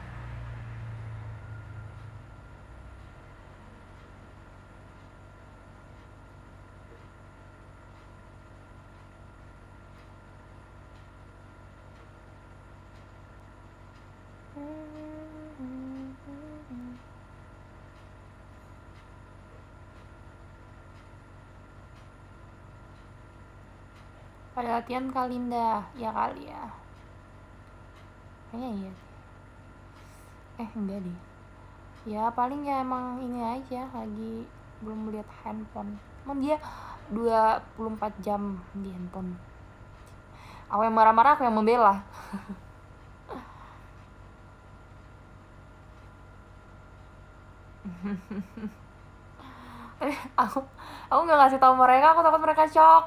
S1: Pada latihan Kalinda, ya kali ya. Kayaknya iya. Eh enggak deh. Ya paling ya emang ini aja, lagi belum lihat handphone. Emang dia dua puluh empat jam di handphone. Aku yang marah-marah, aku yang membela. aku aku nggak ngasih tahu mereka, aku takut mereka shock.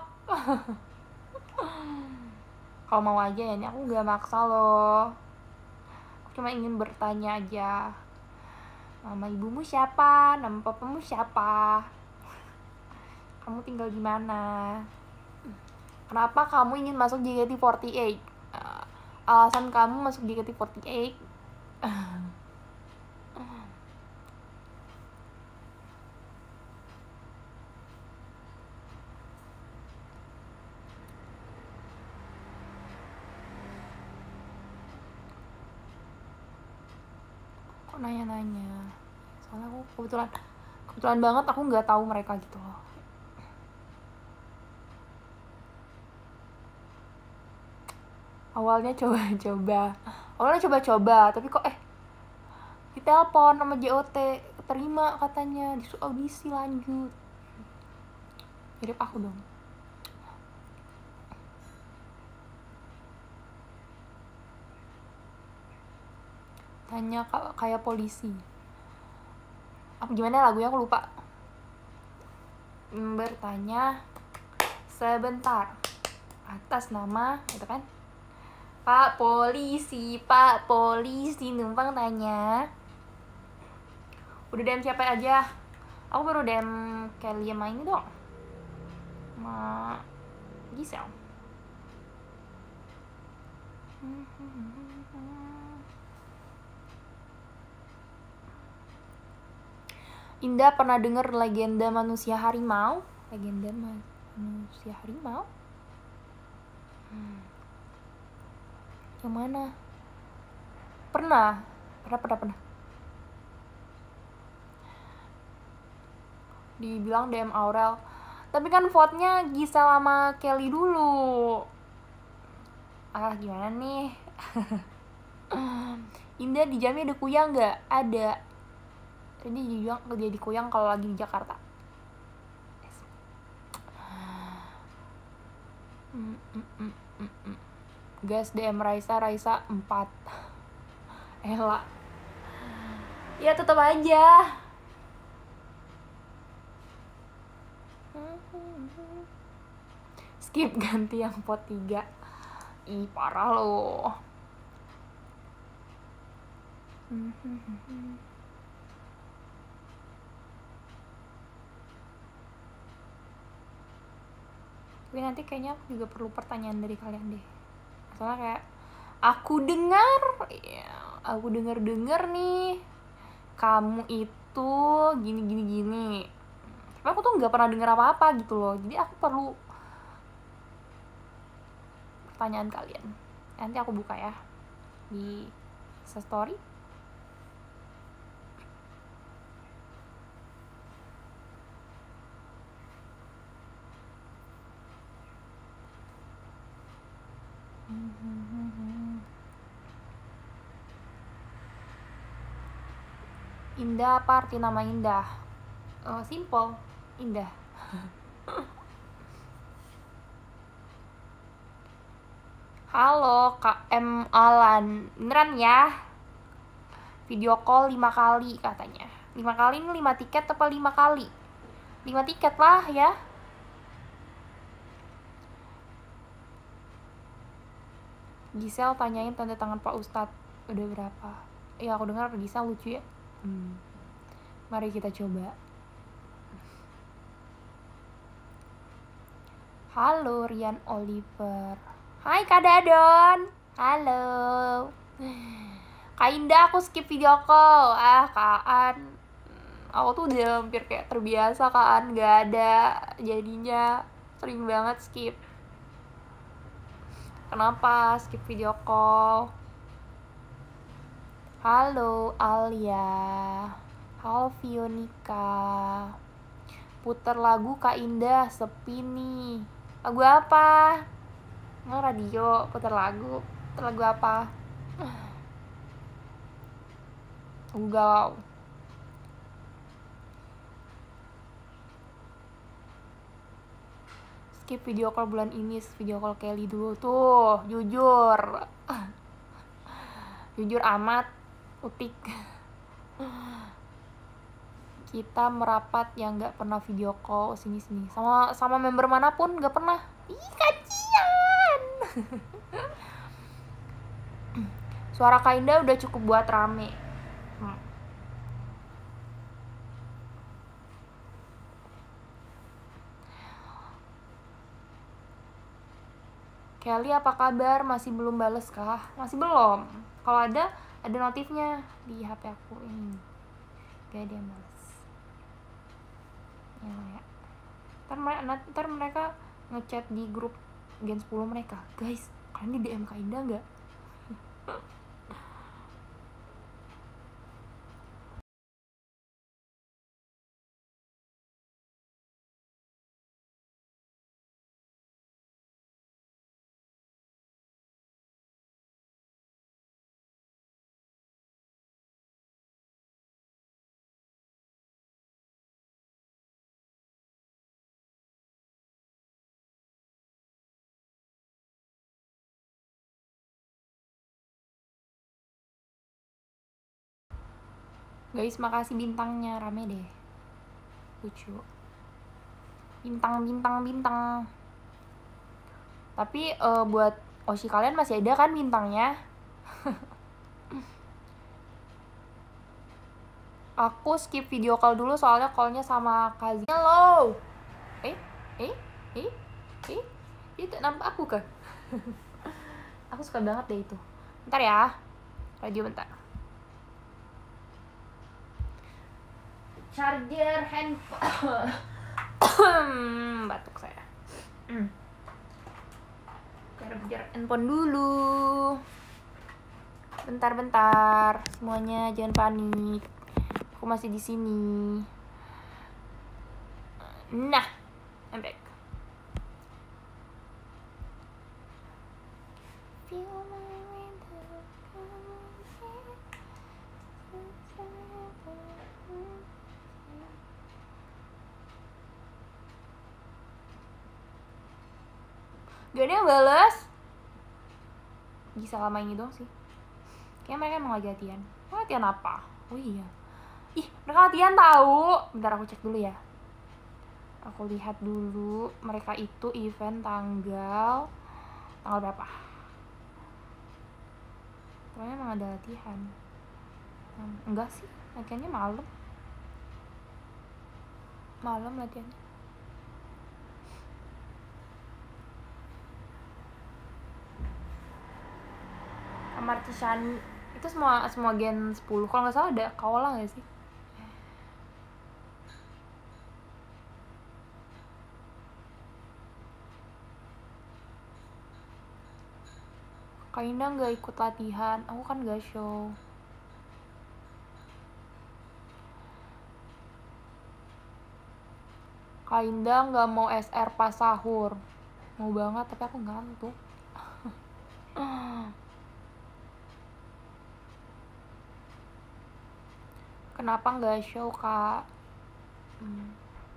S1: Kalau mau aja ya, ini aku nggak maksa loh. Aku cuma ingin bertanya aja. Nama ibumu siapa? Nama papamu siapa? Kamu tinggal di mana? Kenapa kamu ingin masuk J K T empat delapan? Uh, alasan kamu masuk J K T empat delapan? Kok nanya-nanya? soalnya aku kebetulan kebetulan banget aku nggak tahu mereka gitu loh. Awalnya coba-coba awalnya coba-coba tapi kok eh ditelepon sama J O T, terima katanya, disuruh audisi lanjut. Mirip aku dong. Tanya kayak polisi. Apa gimana lagunya aku lupa. Bertanya sebentar atas nama itu kan, Pak polisi, Pak polisi, numpang tanya. Udah D M siapa aja? Aku baru D M Kelly sama ini dong, sama Gisel. Indah pernah dengar legenda manusia harimau? Legenda manusia harimau? Hmm. Yang mana? Pernah, pernah, pernah, pernah. Dibilang D M Aurel. Tapi kan vote-nya Gisel sama Kelly dulu. Ah, gimana nih? Indah di Jambi ada kuyang nggak? Ada. Ini juga kerja di kuyang kalau lagi di Jakarta. Mm, mm, mm, mm, mm. Guys, D M Raisa, Raisa empat. Ella. Ya tetap aja. Skip, ganti yang pot tiga. Ih, parah loh. Tapi nanti kayaknya aku juga perlu pertanyaan dari kalian deh. Soalnya kayak aku dengar, ya, aku dengar-dengar nih kamu itu gini gini gini. Tapi aku tuh nggak pernah dengar apa-apa gitu loh. Jadi aku perlu pertanyaan kalian. Nanti aku buka ya di story. Indah apa arti nama Indah? Uh, simple, Indah. Halo Kak M Alan, beneran ya? Video call lima kali katanya. lima kali ini lima tiket apa lima kali? lima tiket lah ya. Gisel tanyain tanda tangan Pak Ustadz udah berapa? Ya aku dengar Gisel lucu ya. Hmm. Mari kita coba. Halo Rian Oliver. Hai Kak Dadon. Halo. Kak Indah, aku skip video call. Ah Kak An, aku tuh udah hampir kayak terbiasa Kak An gak ada. Jadinya sering banget skip. Kenapa skip video call? Halo Alia. Halo Fionika. Puter lagu Kak Indah, sepi nih. Lagu apa? Nggak radio, puter lagu. Puter lagu apa? Galau. Skip video call bulan ini, video call Kelly dulu tuh, jujur. Jujur amat, utik. Kita merapat yang nggak pernah video call sini sini sama sama member manapun nggak pernah. Ih kacian. Suara Kak Indah udah cukup buat rame. Hmm. Kelly apa kabar? Masih belum bales kah? Masih belum. Kalau ada, ada notifnya di H P aku ini. Gak ada yang bales. Ya, ya. Ntar, ntar mereka ngechat di grup Gen sepuluh mereka. Guys, kalian di D M Kak Indah gak? Guys, makasih bintangnya, rame deh. Lucu. Bintang, bintang, bintang. Tapi uh, buat Oshi kalian masih ada kan bintangnya? Aku skip video call dulu soalnya callnya sama Kazi. Halo. Eh, eh, eh, eh, itu nampak aku kah? Aku suka banget deh itu. Bentar ya, radio bentar. Charger handphone. Batuk saya. Hmm. Charger handphone dulu. Bentar-bentar, semuanya jangan panik. Aku masih di sini. Nah, I'm back. Gak ada yang balas. Bisa lama ini doang sih. Kayaknya mereka emang lagi latihan. Latihan apa? Oh iya. Ih, mereka latihan tahu. Bentar aku cek dulu ya. Aku lihat dulu. Mereka itu event tanggal tanggal berapa? Pokoknya emang ada latihan. Enggak sih, latihannya malam. Malam latihannya. Kamar Cishan itu semua semua gen sepuluh. Kalau nggak salah ada Kaola nggak sih? Kak Indah nggak ikut latihan, aku kan nggak show. Kak Indah nggak mau S R pas sahur. Mau banget tapi aku ngantuk. Kenapa nggak show kak? Hmm.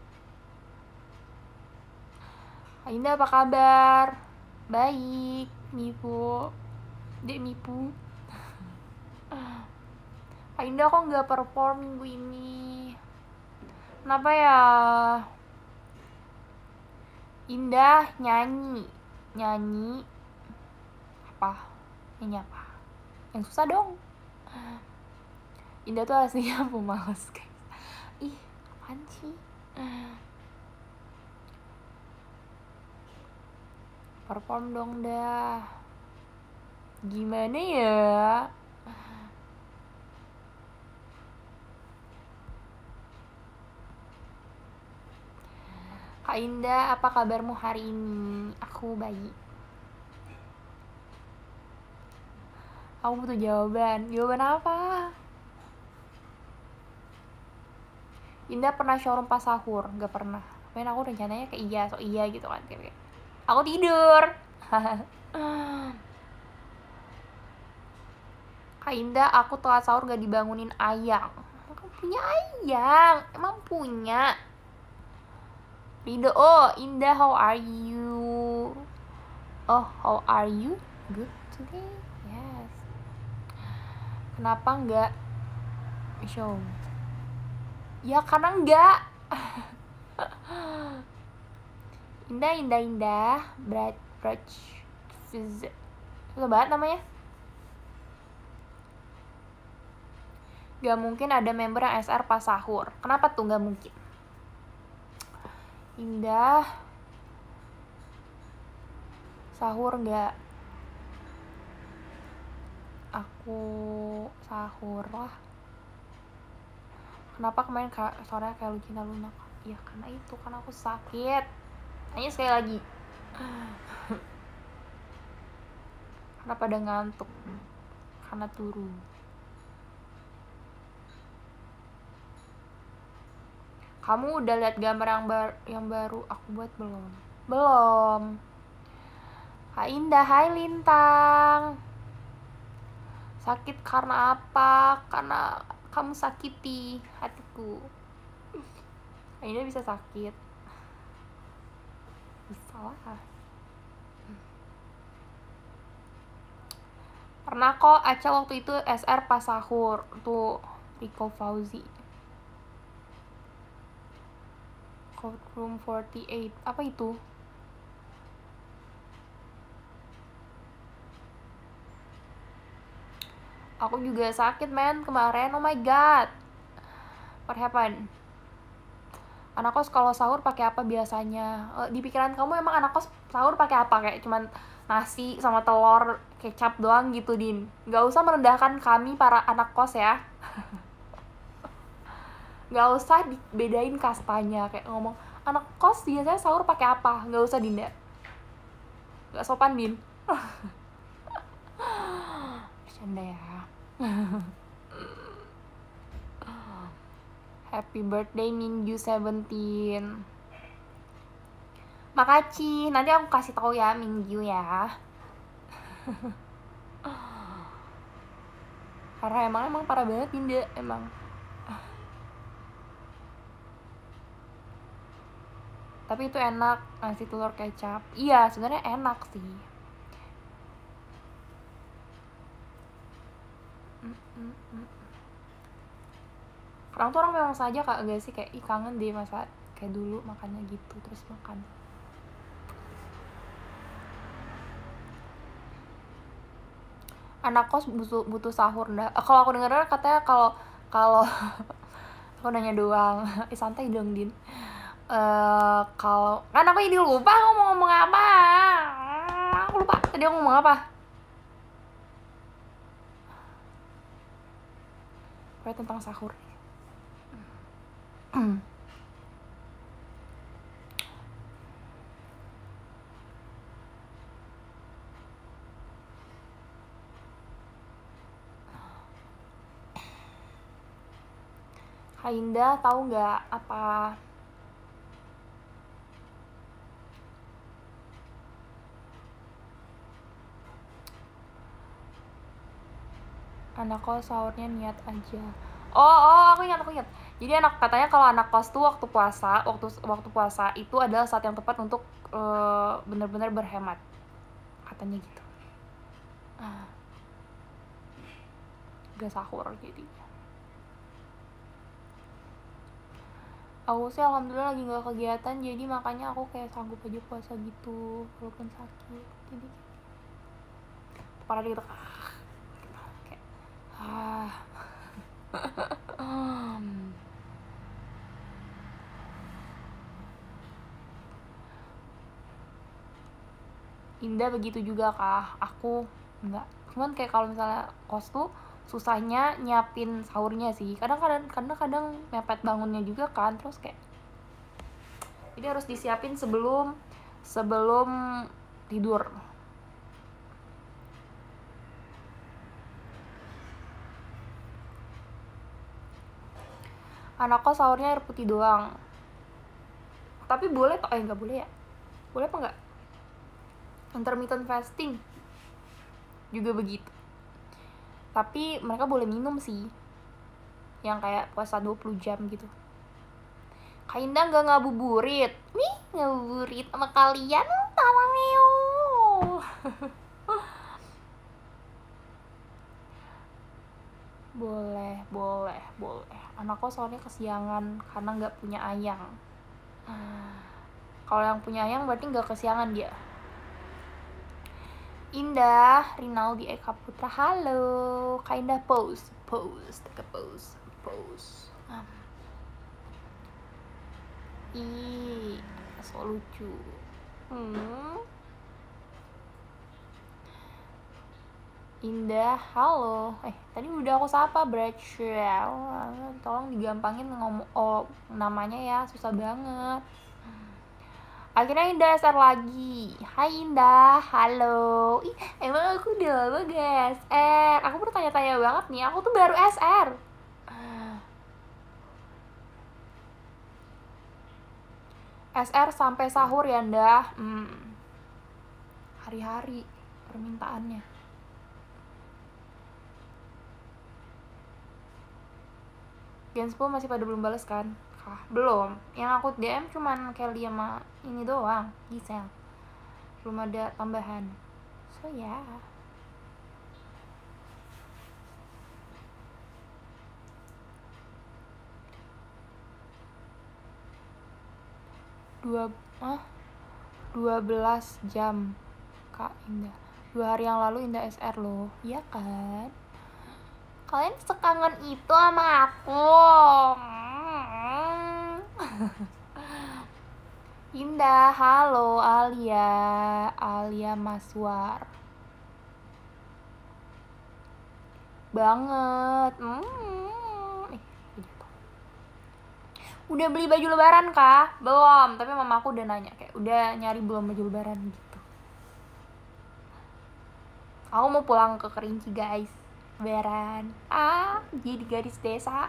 S1: Kak Indah apa kabar? Baik, Mipu. Dek Mipu. Kak Indah kok nggak perform minggu ini? Kenapa ya? Indah nyanyi, nyanyi apa? Nyanyi apa? Yang susah dong. Indah tuh aslinya pemalas guys. Ih, apaan sih? Perform dong dah. Gimana ya? Kak Indah, apa kabarmu hari ini? Aku baik. Aku butuh jawaban. Jawaban apa? Indah pernah showroom pas sahur? Gak pernah. Main aku rencananya kayak iya, so iya gitu kan. Kayak aku tidur. Kak Indah, aku telat sahur gak dibangunin ayang. Aku punya ayang. Emang punya. Rido, oh Indah, how are you? Oh, how are you? Good today? Yes. Kenapa nggak show? Ya karena nggak. Indah, Indah, Indah. Brad, Brad, Fizz. Susah banget namanya. Gak mungkin ada member yang S R pas sahur. Kenapa tuh gak mungkin? Indah sahur gak? Aku sahur lah. Kenapa kemarin sore kayak Lucina Luna? Ya karena itu, karena aku sakit. Tanya sekali lagi. Karena pada ngantuk. Karena turu. Kamu udah lihat gambar yang, bar yang baru aku buat belum? Belum. Kak Indah, hai Lintang. Sakit karena apa? Karena kamu sakiti hatiku. Kak Indah bisa sakit. Bisa lah. Pernah kok Aca waktu itu S R pas sahur. Tuh, Rico Fauzi. Courtroom forty-eight. Apa itu? Aku juga sakit men kemarin. Oh my god. What happened? Anak kos kalau sahur pakai apa biasanya? Di pikiran kamu emang anak kos sahur pakai apa? Kayak cuman nasi sama telur, kecap doang gitu, Din. Gak usah merendahkan kami para anak kos ya. Gak usah dibedain kastanya. Kayak ngomong, anak kos biasanya sahur pakai apa? Gak usah, Dinda. Gak sopan, Din. Bercanda ya. Happy birthday Mingyu seventeen. Makasih, nanti aku kasih tahu ya Mingyu ya. Karena emang emang parah banget Dinda, emang. Tapi itu enak, nasi telur kecap. Iya, sebenarnya enak sih. Orang tuh orang memang saja kak, gak sih kayak ih kangen deh masa kayak dulu makannya gitu terus makan. Anak kos butuh butuh sahur dah. Eh, kalau aku dengar katanya kalau kalau aku nanya doang, eh santai dong Din. Uh, kalau kan aku ini lupa ngomong ngomong apa, aku lupa tadi aku ngomong apa. Kayak tentang sahur. Kak Indah tahu nggak apa anak kos sahurnya niat aja. Oh, oh, aku ingat, aku ingat. Jadi anak katanya kalau anak kos tuh waktu puasa, waktu waktu puasa itu adalah saat yang tepat untuk uh, benar-benar berhemat. Katanya gitu. Ah. Gak sahur jadi. Aku sih alhamdulillah lagi gak kegiatan, jadi makanya aku kayak sanggup aja puasa gitu walaupun sakit. Jadi parah gitu. Kayak ah. Indah begitu juga kah? Aku enggak. Cuman kayak kalau misalnya kos tuh susahnya nyiapin sahurnya sih. Kadang-kadang karena kadang mepet bangunnya juga kan, terus kayak jadi harus disiapin sebelum sebelum tidur. Anak kos sahurnya air putih doang. Tapi boleh toh? Eh nggak boleh ya? Boleh apa nggak? Intermittent fasting juga begitu. Tapi mereka boleh minum sih. Yang kayak puasa dua puluh jam gitu. Kak Indah nggak ngabuburit. Nih ngabuburit sama kalian. Tarangeo. Boleh, boleh, boleh. Anak kos soalnya kesiangan karena nggak punya ayang. Kalau yang punya ayang berarti nggak kesiangan dia. Indah, Rinaldi Eka Putra, halo. Kak Indah pose, pose, take a pose, pose. Um. Ih, so lucu. Hmm. Indah, halo. Eh, tadi udah aku sapa, Bradshaw. Tolong digampangin ngomong oh, namanya ya, susah banget. Akhirnya Indah S R lagi. Hai Indah, halo. Ih, emang aku udah lama gak S R. Aku bertanya-tanya banget nih, aku tuh baru S R. S R sampai sahur ya Indah. Hmm. Hari-hari permintaannya. Gen sepuluh masih pada belum balas kan? Kah? Belum. Yang aku D M cuman Kelly sama ini doang, Gisel. Belum ada tambahan. So ya. Yeah. dua ah dua belas jam Kak Indah. Dua hari yang lalu Indah S R loh. Iya kan? Kalian sekangen itu sama aku. Indah, halo Alia. Alia Maswar. Banget. Hmm. Eh, udah beli baju lebaran kah? Belum, tapi mama aku udah nanya kayak udah nyari belum baju lebaran gitu. Aku mau pulang ke Kerinci guys, lebaran. Ah, jadi gadis desa.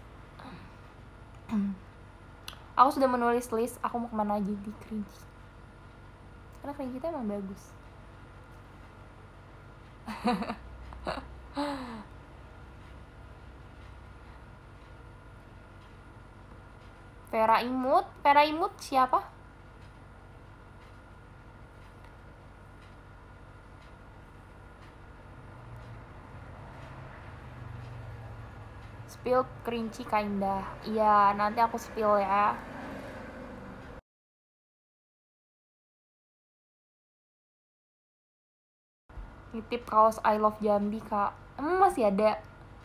S1: Aku sudah menulis list aku mau kemana aja di Kerinci. Karena Kerinci itu emang bagus. Vera Imut, Vera Imut siapa? Spill Kerinci Kak Indah. Iya, nanti aku spill ya. Nitip kaos I Love Jambi Kak. Emang masih ada?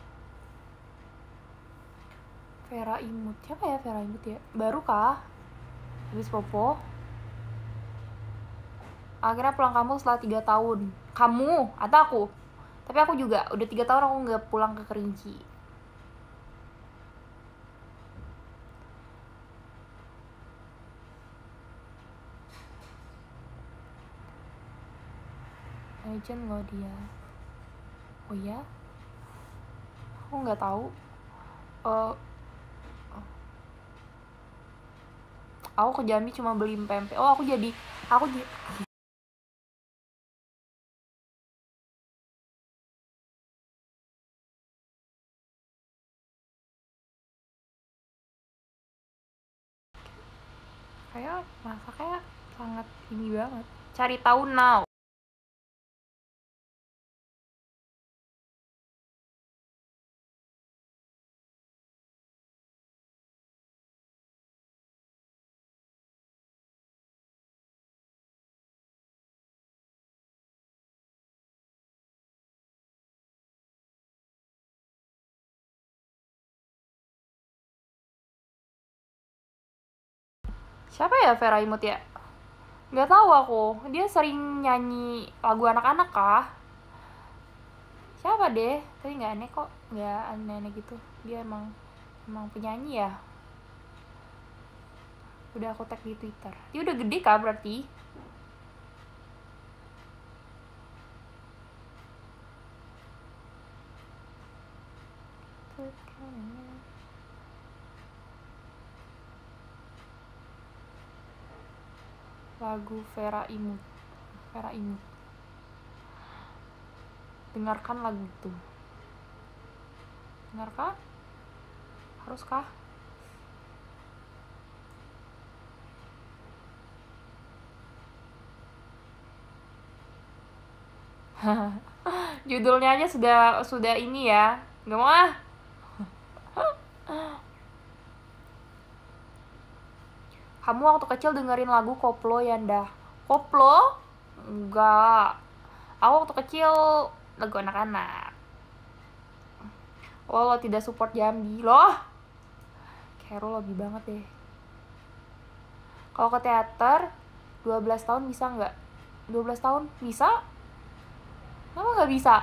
S1: Vera Imut, siapa ya Vera Imut ya? Baru kah? Habis popo. Akhirnya pulang kampung setelah tiga tahun. Kamu atau aku? Tapi aku juga udah tiga tahun aku nggak pulang ke Kerinci. Legend loh dia. Oh ya? Aku nggak tahu. Uh, aku ke Jambi cuma beli pempek. Oh aku jadi aku jadi kayak masaknya sangat ini banget. Cari tahu now. Siapa ya Vera Imut ya? Nggak tahu aku. Dia sering nyanyi lagu anak-anak kah? Siapa deh? Tapi nggak aneh kok. Nggak aneh-aneh gitu. Dia emang emang penyanyi ya. Udah aku tag di Twitter. Dia udah gede kah berarti? Lagu Vera Imut. Vera Imut. Dengarkan lagu itu. Dengarkan? Haruskah? Judulnya aja sudah sudah ini ya. Gak mau ah. Kamu waktu kecil dengerin lagu koplo ya Ndah? Koplo? Enggak. Aku waktu kecil lagu anak-anak. Oh, lo tidak support Jambi loh. Kero lebih banget deh. Kalau ke teater dua belas tahun bisa nggak? dua belas tahun bisa? Kenapa nggak bisa?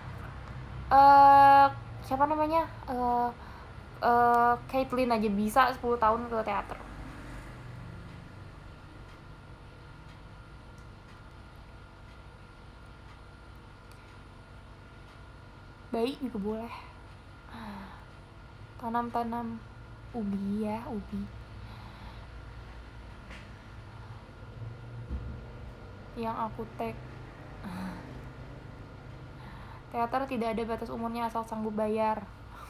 S1: Uh, siapa namanya? Uh, uh, Caitlyn aja bisa sepuluh tahun ke teater. Bayi juga boleh. Tanam-tanam ubi ya, ubi. Yang aku tag. Teater tidak ada batas umurnya asal sanggup bayar.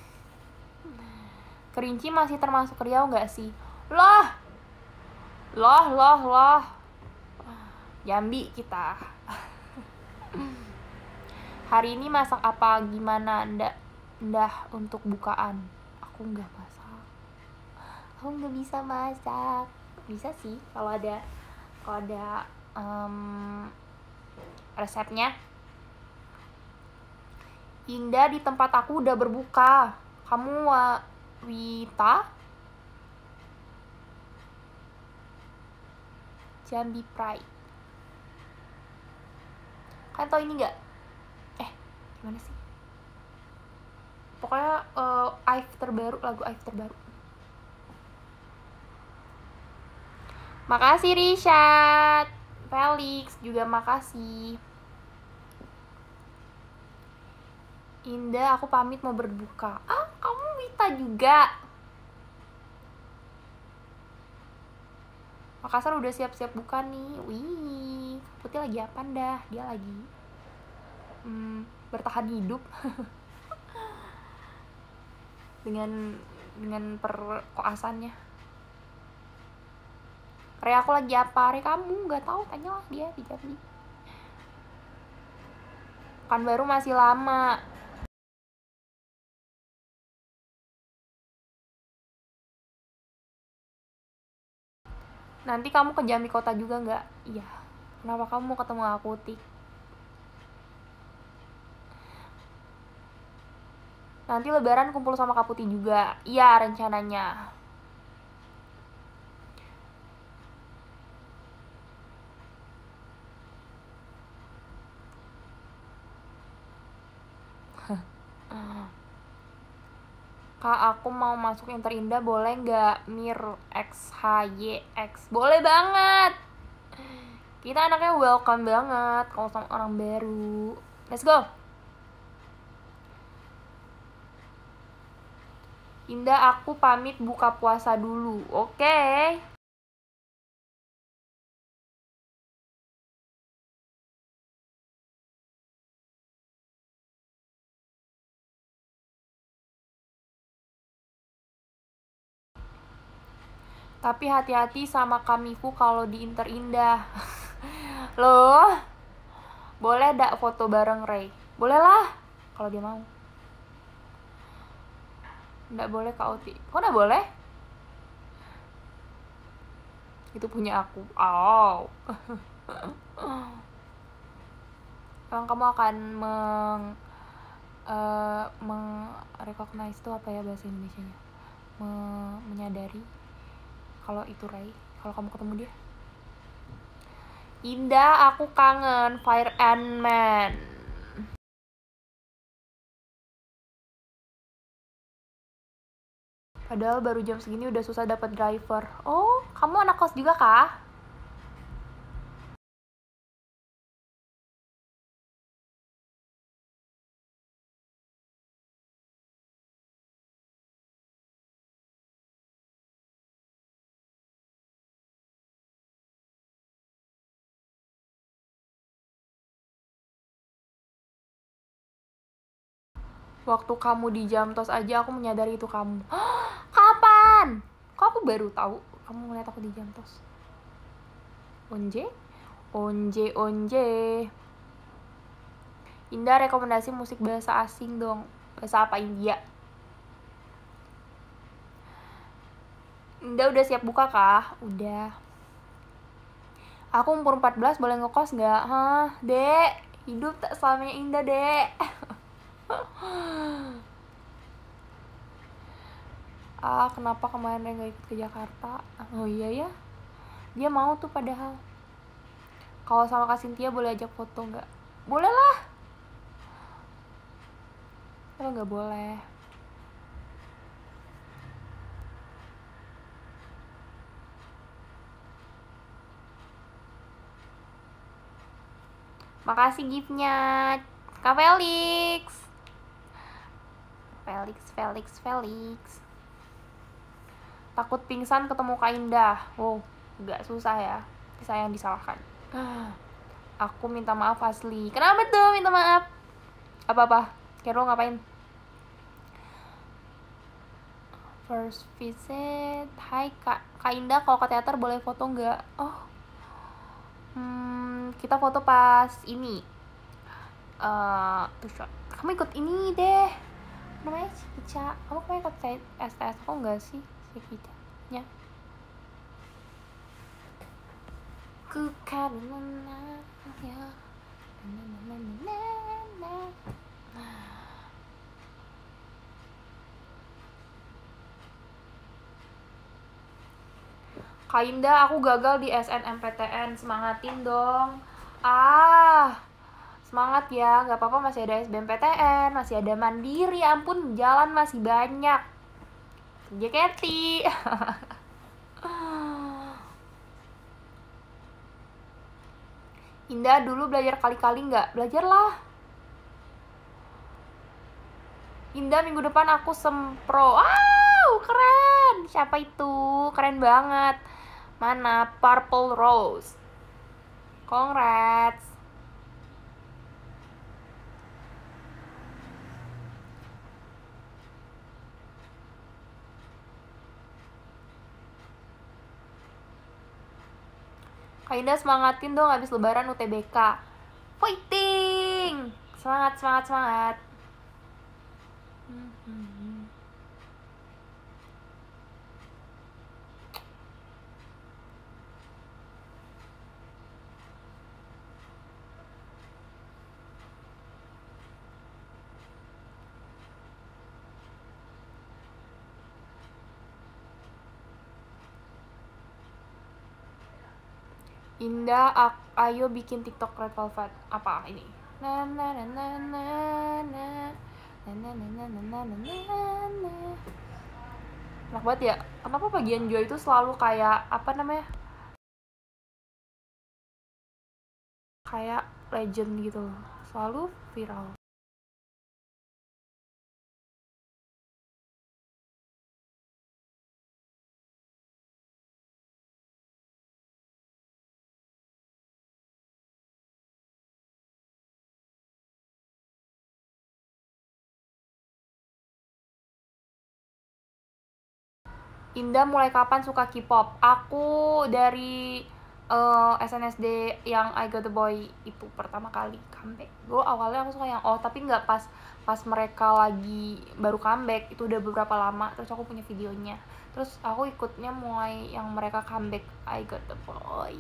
S1: Kerinci masih termasuk Riau nggak sih? Loh, loh, loh, loh. Jambi kita. Hari ini masak apa? Gimana ndak? Ndah untuk bukaan. Aku nggak masak. Aku nggak bisa masak. Bisa sih kalau ada kalau ada um, resepnya. Indah, di tempat aku udah berbuka. Kamu wa Wita? Jambi Pride. Kalian tau ini nggak? Eh, gimana sih? Pokoknya uh, I V E terbaru, lagu I V E terbaru. Makasih Rishad. Felix juga makasih. Indah, aku pamit mau berbuka. Ah, kamu Wita juga. Makassar udah siap-siap buka nih. Wih, Putih lagi apa dah? Dia lagi hmm, bertahan hidup dengan dengan perkoasannya. Re, aku lagi apa? Re, kamu nggak tahu, tanyalah dia di Jambi. Kan baru masih lama. Nanti kamu ke Jambi Kota juga nggak? Iya. Kenapa kamu mau ketemu aku, Tik? Nanti lebaran kumpul sama Kak Putih juga. Iya, rencananya. Kak, aku mau masuk yang terindah, boleh nggak? Mir X H Y X. Boleh banget. Kita anaknya welcome banget kalau sama orang baru. Let's go. Indah, aku pamit buka puasa dulu. Oke. Okay. Tapi hati-hati sama Kamifu kalau di Inter Indah. Loh, boleh dak foto bareng Ray? Boleh lah, kalau dia mau. Nggak boleh Kak Oti. Kok nggak boleh? Itu punya aku. Oh. Emang kamu akan meng uh, meng recognize itu apa ya bahasa Indonesianya? Me menyadari kalau itu Ray, kalau kamu ketemu dia. Indah, aku kangen Fire and Man. Padahal baru jam segini udah susah dapat driver. Oh, kamu anak kos juga kah? Waktu kamu di Jamtos aja aku menyadari itu kamu. Kapan? Kok aku baru tahu kamu ngeliat aku di Jamtos? Onje? Onje, onje. Indah, rekomendasi musik bahasa asing dong. Bahasa apa? India. Indah udah siap buka kah? Udah. Aku umur empat belas boleh ngekos nggak? Hah, Dek? Hidup tak selamanya indah, Dek. Ah, kenapa kemarin dia nggak ikut ke Jakarta? Oh iya ya, dia mau tuh padahal. Kalau sama Kak Cynthia boleh ajak foto nggak? Boleh lah. Kalau nggak boleh. Makasih giftnya, Kak Felix. Felix, Felix, Felix. Takut pingsan ketemu Kak Indah. Wow, nggak susah ya. Saya yang disalahkan. Aku minta maaf asli. Kenapa tuh minta maaf? Apa-apa? Kero ngapain? First visit. Hai Kak, Kak Indah, kalau ke teater boleh foto nggak? Oh, hmm, kita foto pas ini. Uh, tuh shot. Kamu ikut ini deh. Namanya Cica. Kamu kemarin ikut S T S aku nggak sih? Cica. Ya. Ku karena ya. Kak Indah, aku gagal di S N M P T N, semangatin dong. Ah, semangat ya, gak apa-apa, masih ada S B M P T N, masih ada mandiri, ampun, jalan masih banyak. J K T. Indah, dulu belajar kali-kali nggak? Belajarlah. Indah, minggu depan aku sempro. Wow, keren. Siapa itu? Keren banget. Mana? Purple Rose. Congrats. Kak Indah, semangatin dong habis lebaran U T B K. Fighting. Semangat, semangat, semangat. Indah, ayo bikin TikTok Red Velvet. Apa ini? Na na na na na na na na na na na na na. Enak banget ya. Kenapa bagian Joy itu selalu kayak apa namanya? Kayak legend gitu. Selalu viral. Indah, mulai kapan suka K-pop? Aku dari uh, S N S D yang I Got The Boy itu pertama kali comeback. Gue awalnya aku suka yang oh, tapi nggak pas pas mereka lagi baru comeback, itu udah beberapa lama. Terus aku punya videonya. Terus aku ikutnya mulai yang mereka comeback I Got The Boy.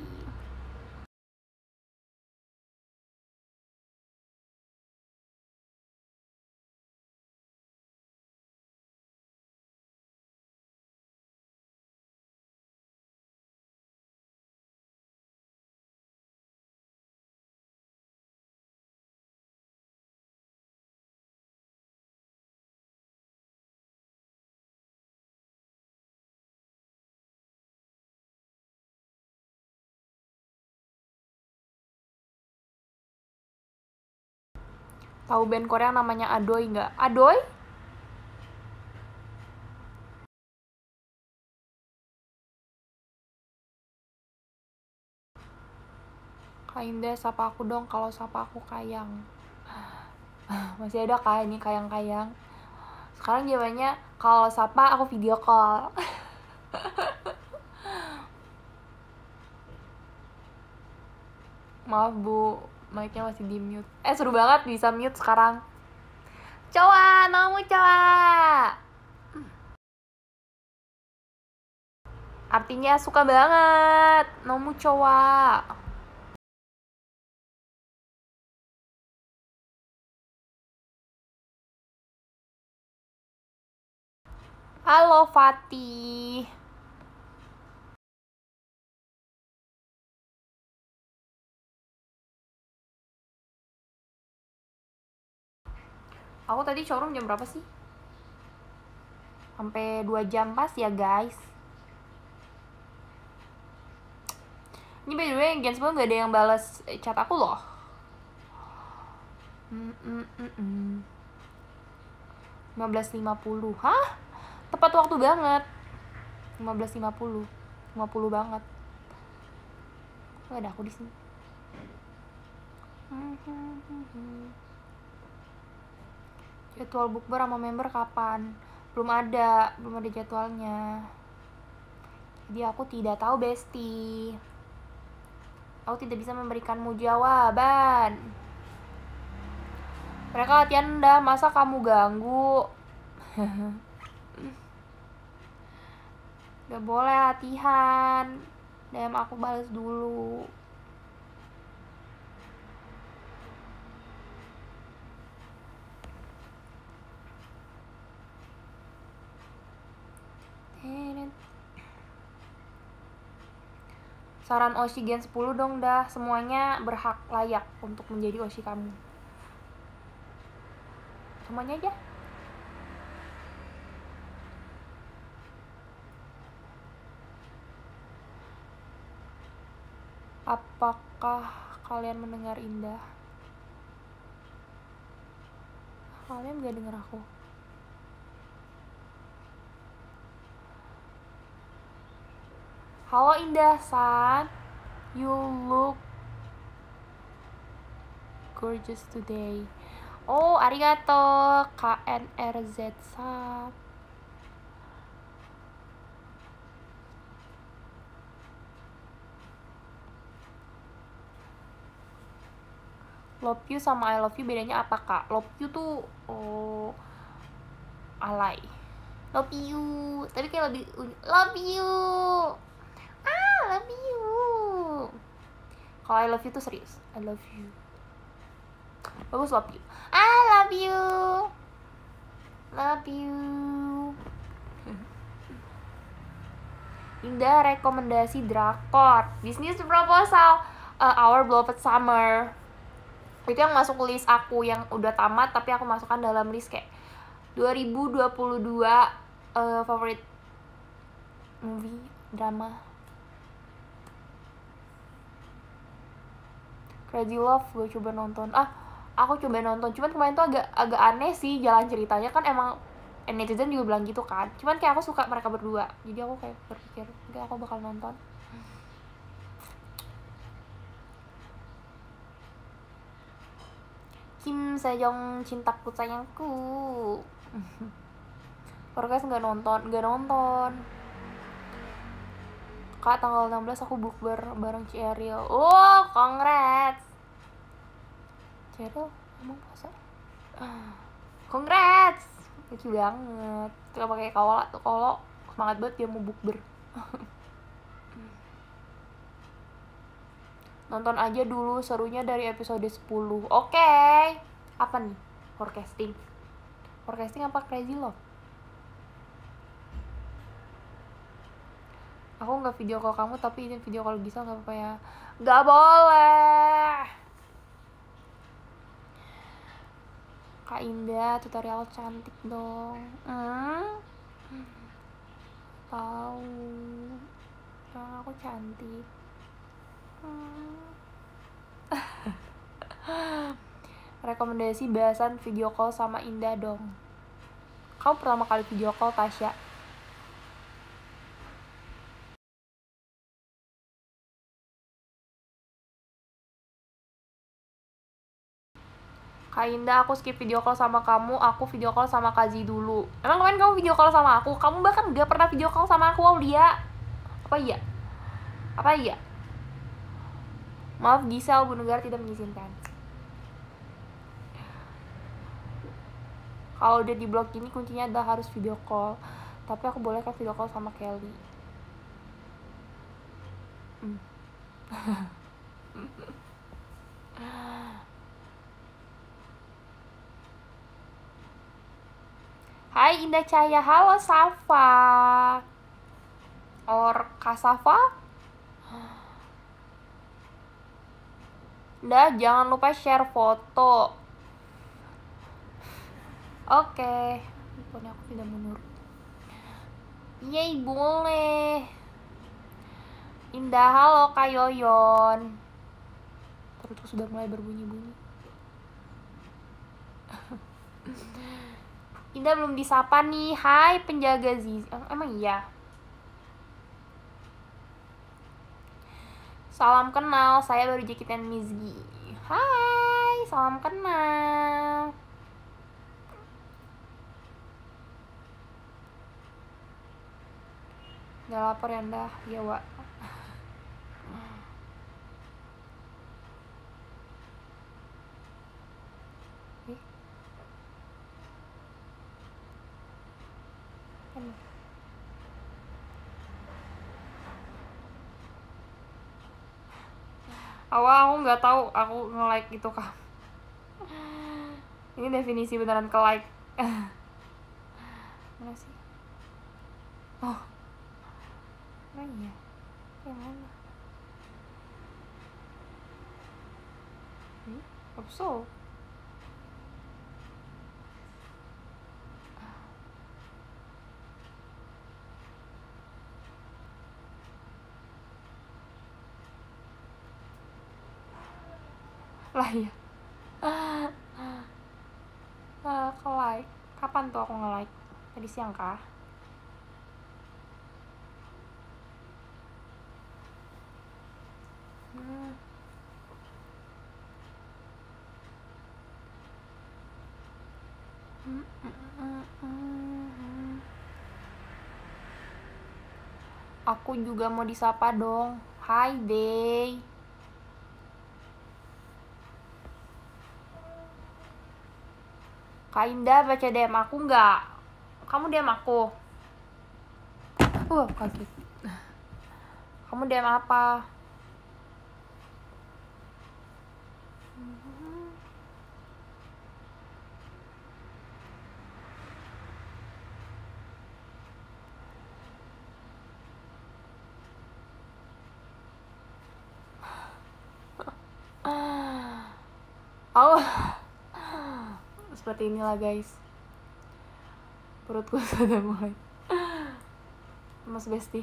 S1: Tahu band Korea namanya Adoy nggak? Adoy? Kak Indah, sapa aku dong. Kalau sapa aku Kayang. Masih ada kah ini Kayang-Kayang? Sekarang jawabannya kalau sapa aku video call. Maaf Bu, mic-nya masih di mute. Eh, seru banget bisa mute sekarang. Cowa, nomu cowa. Artinya suka banget. Nomu cowa. Halo Fatih. Aku tadi showroom jam berapa sih? Sampai dua jam pas ya guys. Ini by the way, Gen sepuluh gak ada yang balas chat aku loh. Mm -mm -mm -mm. lima belas lima puluh. Hah? Tepat waktu banget. lima belas lima puluh. lima puluh banget. Kok ada aku di sini? Jadwal bukber sama member kapan? Belum ada, belum ada jadwalnya. Jadi aku tidak tahu, Besti. Aku tidak bisa memberikanmu jawaban. Mereka latihan dah, masa kamu ganggu? Gak boleh latihan. D M aku balas dulu. Saran Oshi Gen sepuluh dong dah, semuanya berhak layak untuk menjadi Oshi kamu. Semuanya aja. Apakah kalian mendengar Indah? Kalian gak dengar aku? Halo Indah San, you look gorgeous today. Oh, arigato K N R Z San. Love you sama I love you bedanya apa kak? Love you tuh oh, alay. Love you, tapi kayak lebih love you. Ah, love you. Kalau I love you tuh serius. I love you. Bagus love you. I love you. Love you. Indah rekomendasi drakor. Business proposal uh, Our Beloved Summer. Itu yang masuk list aku yang udah tamat tapi aku masukkan dalam list kayak dua ribu dua puluh dua uh, favorite movie drama. Crazy Love gue coba nonton. Ah, aku coba nonton. Cuman kemarin tuh agak agak aneh sih jalan ceritanya, kan emang netizen juga bilang gitu kan. Cuman kayak aku suka mereka berdua. Jadi aku kayak berpikir, enggak, aku bakal nonton. Kim Sejong cintaku sayangku. Forecast nggak nonton, nggak nonton. Kak, tanggal enam belas aku bukber bareng Cheryl. Oh, congrats. Cheryl emang puasa? Congrats. Lucu banget. Tuh pakai kawala tuh, kalau semangat banget dia mau bukber. Nonton aja dulu, serunya dari episode sepuluh. Oke. Okay. Apa nih? Forecasting. Forecasting apa Crazy Love? Aku nggak video call kamu, tapi ini video call bisa nggak apa-apa ya? Nggak boleh. Kak Indah, tutorial cantik dong. Hmm? Tahu. Emang aku cantik. Hmm. Rekomendasi bahasan video call sama Indah dong. Kamu pertama kali video call Tasya? Kak Indah, aku skip video call sama kamu, aku video call sama Kazi dulu. Emang kemarin kamu video call sama aku? Kamu bahkan gak pernah video call sama aku, Aulia. Apa iya? Apa iya? Maaf Gisel, Bu Negara tidak mengizinkan. Kalau udah di blog ini kuncinya adalah harus video call. Tapi aku boleh kan video call sama Kelly. Hmm. Hai Indah Cahaya, halo Safa. Or Kasafa? Dah, jangan lupa share foto. Oke, okay. Pokoknya aku tidak menurut. Yeay, boleh. Indah, halo Kak Yoyon. Perutku sudah mulai berbunyi-bunyi. Indah belum disapa nih. Hai penjaga Zizi. Emang iya? Salam kenal, saya baru jakitan Mizgi. Hai, salam kenal. Gak lapar ya Ndah? Ya Wak. Awal aku nggak tahu aku nge-like itu kah. Ini definisi beneran ke like. Mana sih? Oh. Oh iya. Yang mana? Hmm? Hope so. Lah ya. Ah, ke like. Kapan tuh aku nge-like? Tadi siang kah? Hmm. Hmm, hmm, hmm, hmm. Aku juga mau disapa dong. Hai Day. Kak Indah baca D M aku nggak? Kamu D M aku? Uh, kaget. Kamu D M apa? Oh, seperti inilah guys. Perutku sudah mulai Mas Besti.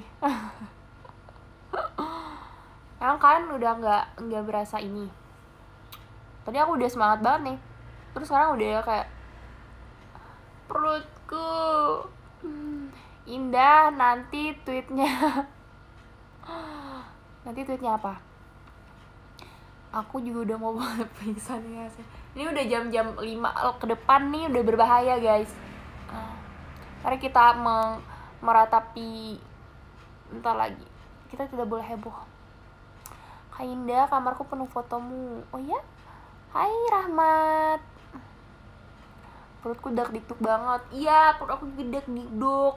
S1: Emang kalian udah nggak nggak berasa ini? Tadi aku udah semangat banget nih, terus sekarang udah kayak perutku. Hmm, Indah nanti tweetnya. Nanti tweetnya apa? Aku juga udah mau banget pingsan ya. Ini udah jam-jam lima ke depan nih, udah berbahaya guys. Mari kita meng- meratapi bentar lagi. Kita tidak boleh heboh. Kak Indah, kamarku penuh fotomu. Oh ya? Hai Rahmat. Perutku dak-dikduk banget. Iya, perut aku juga dak-dikduk.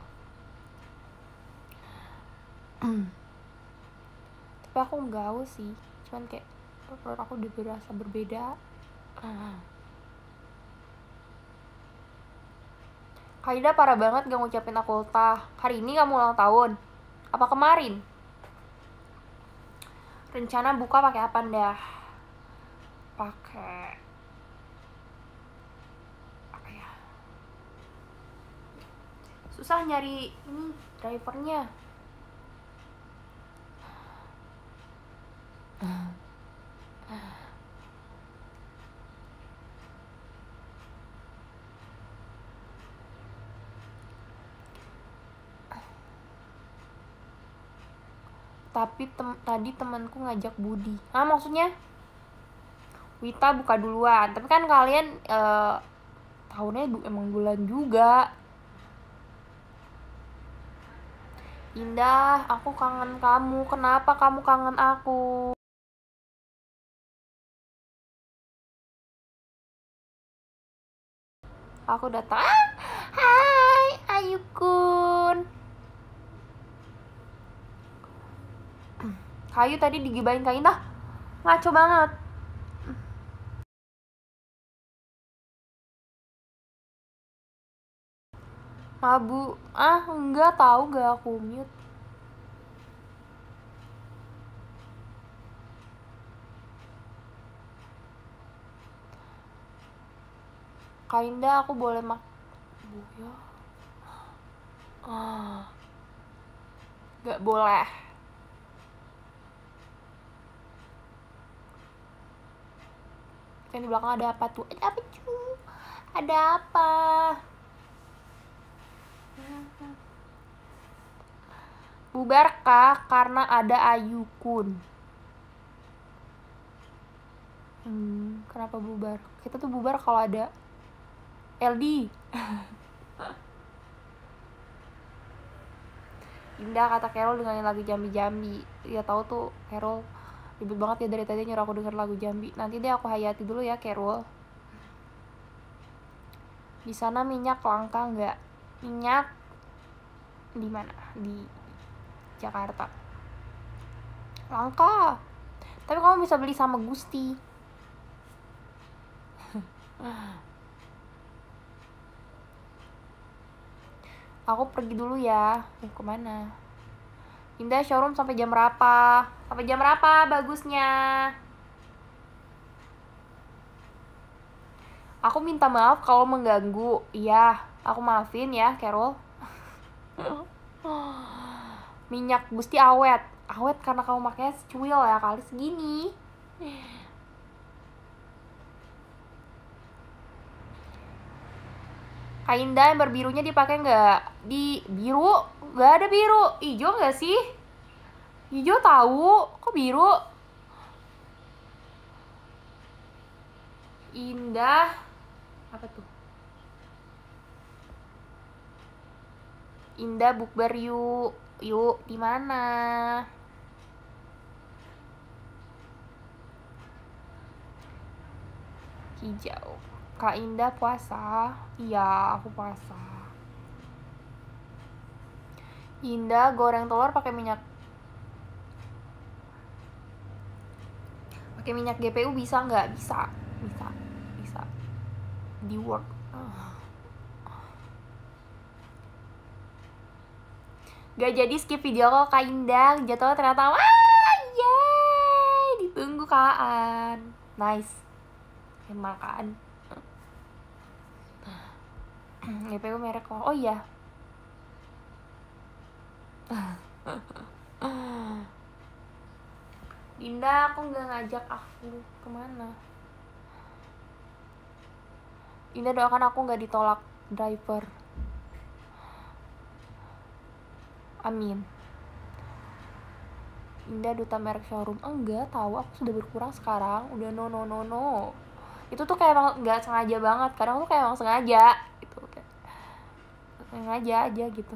S1: Tapi aku nggak haus sih. Cuman kayak perut aku udah berasa berbeda. Kak Indah parah banget gak ngucapin aku ultah. Hari ini kamu ulang tahun? Apa kemarin? Rencana buka pakai apa dah? Pakai apa ya? Susah nyari ini drivernya. Tapi tem tadi temanku ngajak Budi. Ah, maksudnya Wita buka duluan. Tapi kan kalian uh, tahunnya bu emang bulan juga. Indah, aku kangen kamu. Kenapa kamu kangen aku? Aku datang. Ah, hai, Ayukun. Kayu tadi digibahin Kak Indah. Ngaco banget. Mabu. Ah, enggak tahu gak aku mute. Kak Indah, aku boleh mak... Buya. Ah. Gak boleh. Yang di belakang ada apa tuh? Ada apa tuh? Ada apa? Bubarkah karena ada Ayukun? Hmm, kenapa bubar? Kita tuh bubar kalau ada L D. Indah kata Carol dengerin lagu Jambi-Jambi. Ya tahu tuh Carol ribet banget ya dari tadi nyuruh aku denger lagu Jambi. Nanti deh aku hayati dulu ya Carol. Di sana minyak langka nggak? Minyak di mana? Di Jakarta. Langka. Tapi kamu bisa beli sama Gusti. Aku pergi dulu ya. Mau kemana? Indah showroom sampai jam berapa? Sampai jam berapa bagusnya? Aku minta maaf kalau mengganggu. Iya, aku maafin ya, Carol. Minyak Gusti awet. Awet karena kamu makanya secuil ya kali segini. Kak Indah yang berbirunya dipakai nggak? Di biru? Nggak ada biru. Ijo nggak sih? Ijo tahu. Kok biru? Indah. Apa tuh? Indah bukber yuk. Yuk, di mana? Hijau. Kak Indah puasa? Iya, aku puasa. Indah goreng telur pakai minyak. Pakai minyak G P U bisa nggak? Bisa, bisa, bisa. Di work. Uh. Gak jadi skip video kok Kak Indah. Jatuhnya ternyata wah, yeay, ditunggu Kaan. Nice. Emang Kaan. G P U merek kok. Oh iya. Dinda, aku nggak ngajak aku kemana. Dinda doakan aku nggak ditolak driver. Amin. Dinda duta merek showroom. Enggak, tahu aku sudah berkurang sekarang. Udah no no no no. Itu tuh kayak emang nggak sengaja banget. Kadang tuh kayak emang sengaja. Itu kayak sengaja aja gitu.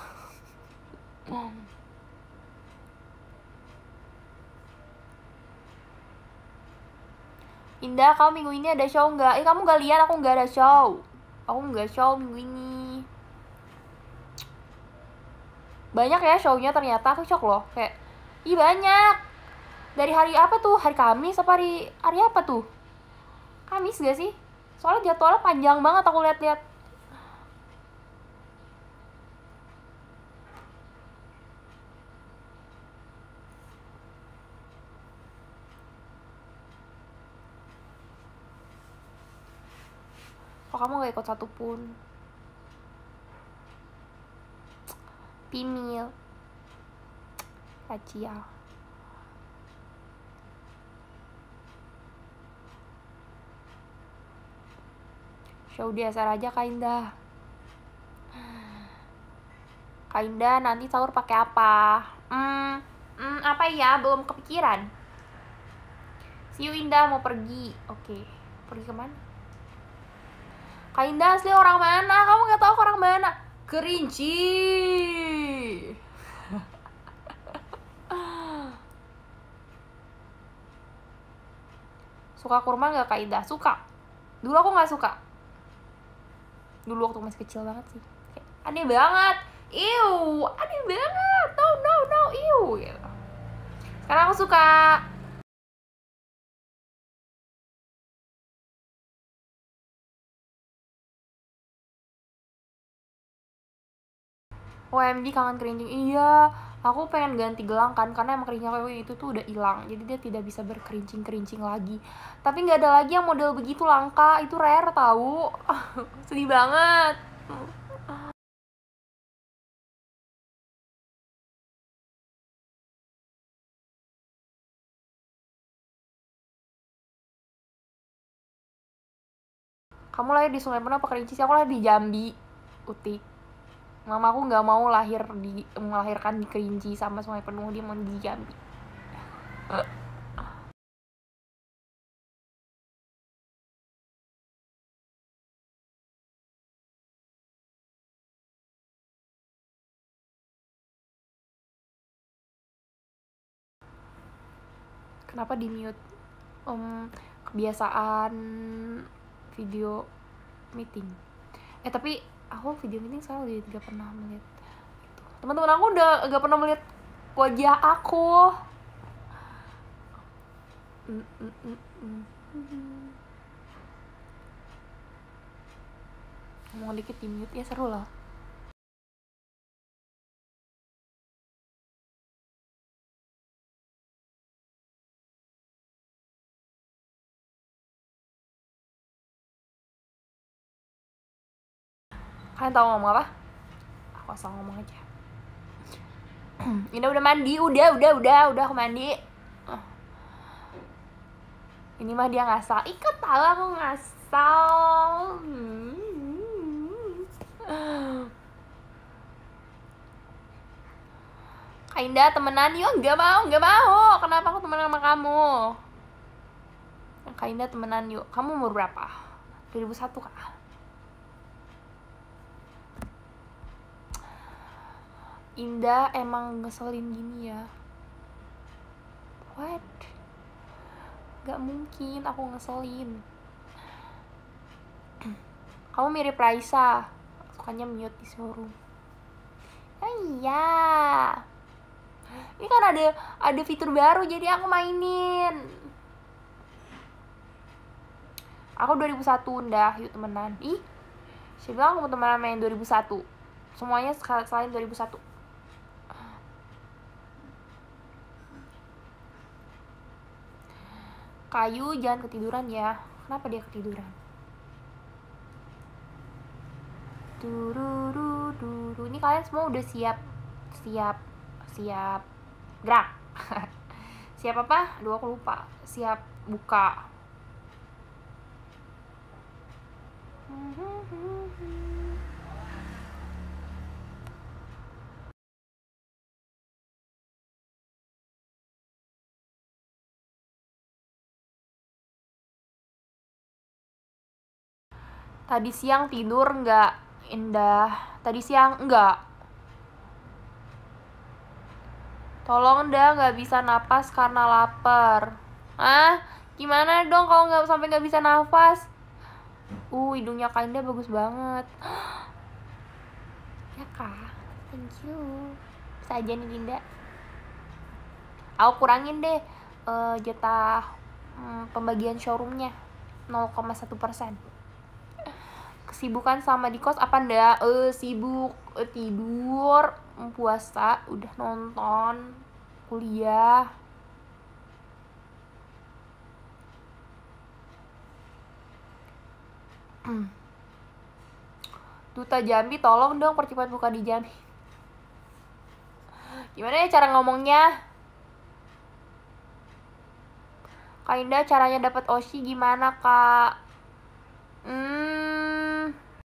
S1: Indah, kamu minggu ini ada show nggak? Eh, kamu nggak lihat aku nggak ada show. Aku nggak show minggu ini. Banyak ya shownya ternyata. Aku shock loh. Kayak, ih banyak. Dari hari apa tuh? Hari Kamis apa hari hari apa tuh? Kamis gak sih? Soalnya jadwalnya panjang banget aku lihat-lihat. Kok kamu gak ikut satupun? Pimil Acia. Show di asar aja Kak Indah. Kak Indah nanti sahur pakai apa? Hmm, hmm, apa ya? Belum kepikiran. See you Indah, mau pergi. Oke, okay. Pergi kemana? Kak Indah asli orang mana? Kamu gak tahu orang mana? Kerinci. Suka kurma gak Kak Indah? Suka. Dulu aku gak suka. Dulu waktu masih kecil banget sih. Kayak, aneh banget. Ew, aneh banget. No, no, no, ew. Gitu. Sekarang aku suka. O M G kangen kerincing. Iya, aku pengen ganti gelang kan, karena emang kerincing aku itu tuh udah hilang, jadi dia tidak bisa berkerincing-kerincing lagi. Tapi nggak ada lagi yang model begitu, langka, itu rare tahu. Sedih banget. Kamu lahir di Sungai Penuh apa Kerinci sih? Aku lahir di Jambi, Utik. Mama aku nggak mau lahir di melahirkan di Kerinci sama Sungai Penuh, dia mau di Jambi. Kenapa di mute? Um, kebiasaan video meeting. Eh tapi aku video meeting sekarang udah tidak pernah melihat itu. Teman-teman aku udah gak pernah melihat wajah aku. Mm, mm, mm, mm. Ngomong dikit di mute ya, seru loh. Kalian tahu ngomong apa? Aku asal ngomong aja. Ini udah mandi, udah, udah, udah, udah aku mandi. Ini mah dia ngasal. Ikut tahu aku ngasal. Kak Indah temenan yuk, nggak mau, nggak mau. Kenapa aku temenan sama kamu? Kak Indah temenan yuk. Kamu umur berapa? dua ribu satu kak? Indah emang ngeselin gini ya. What? Gak mungkin aku ngeselin. Kamu mirip Raisa, sukanya mute di showroom. Oh iya, ini kan ada ada fitur baru jadi aku mainin. Aku dua ribu satu Indah, yuk temenan. Ih, siapa bilang aku temenan main dua ribu satu? Semuanya selain dua ribu satu. Kayu jangan ketiduran ya. Kenapa dia ketiduran? Dururu duru. Ini kalian semua udah siap siap siap gerak. Siap apa? Aduh aku lupa. Siap buka. Tadi siang tidur nggak, Indah? Tadi siang enggak. Tolong dah, nggak bisa napas karena lapar. Ah, gimana dong kalau nggak sampai nggak bisa nafas? Uh, hidungnya Kak Indah bagus banget. Ya kak, thank you. Bisa aja nih Dinda. Aku kurangin deh uh, jatah um, pembagian showroomnya nol koma satu persen. Kesibukan sama di kos apa ndak? Eh sibuk, eh, tidur, puasa, udah nonton, kuliah. Duta Jambi, tolong dong percepat buka di Jambi. Gimana ya cara ngomongnya? Kak Indah caranya dapat Oshi gimana kak? Hmm.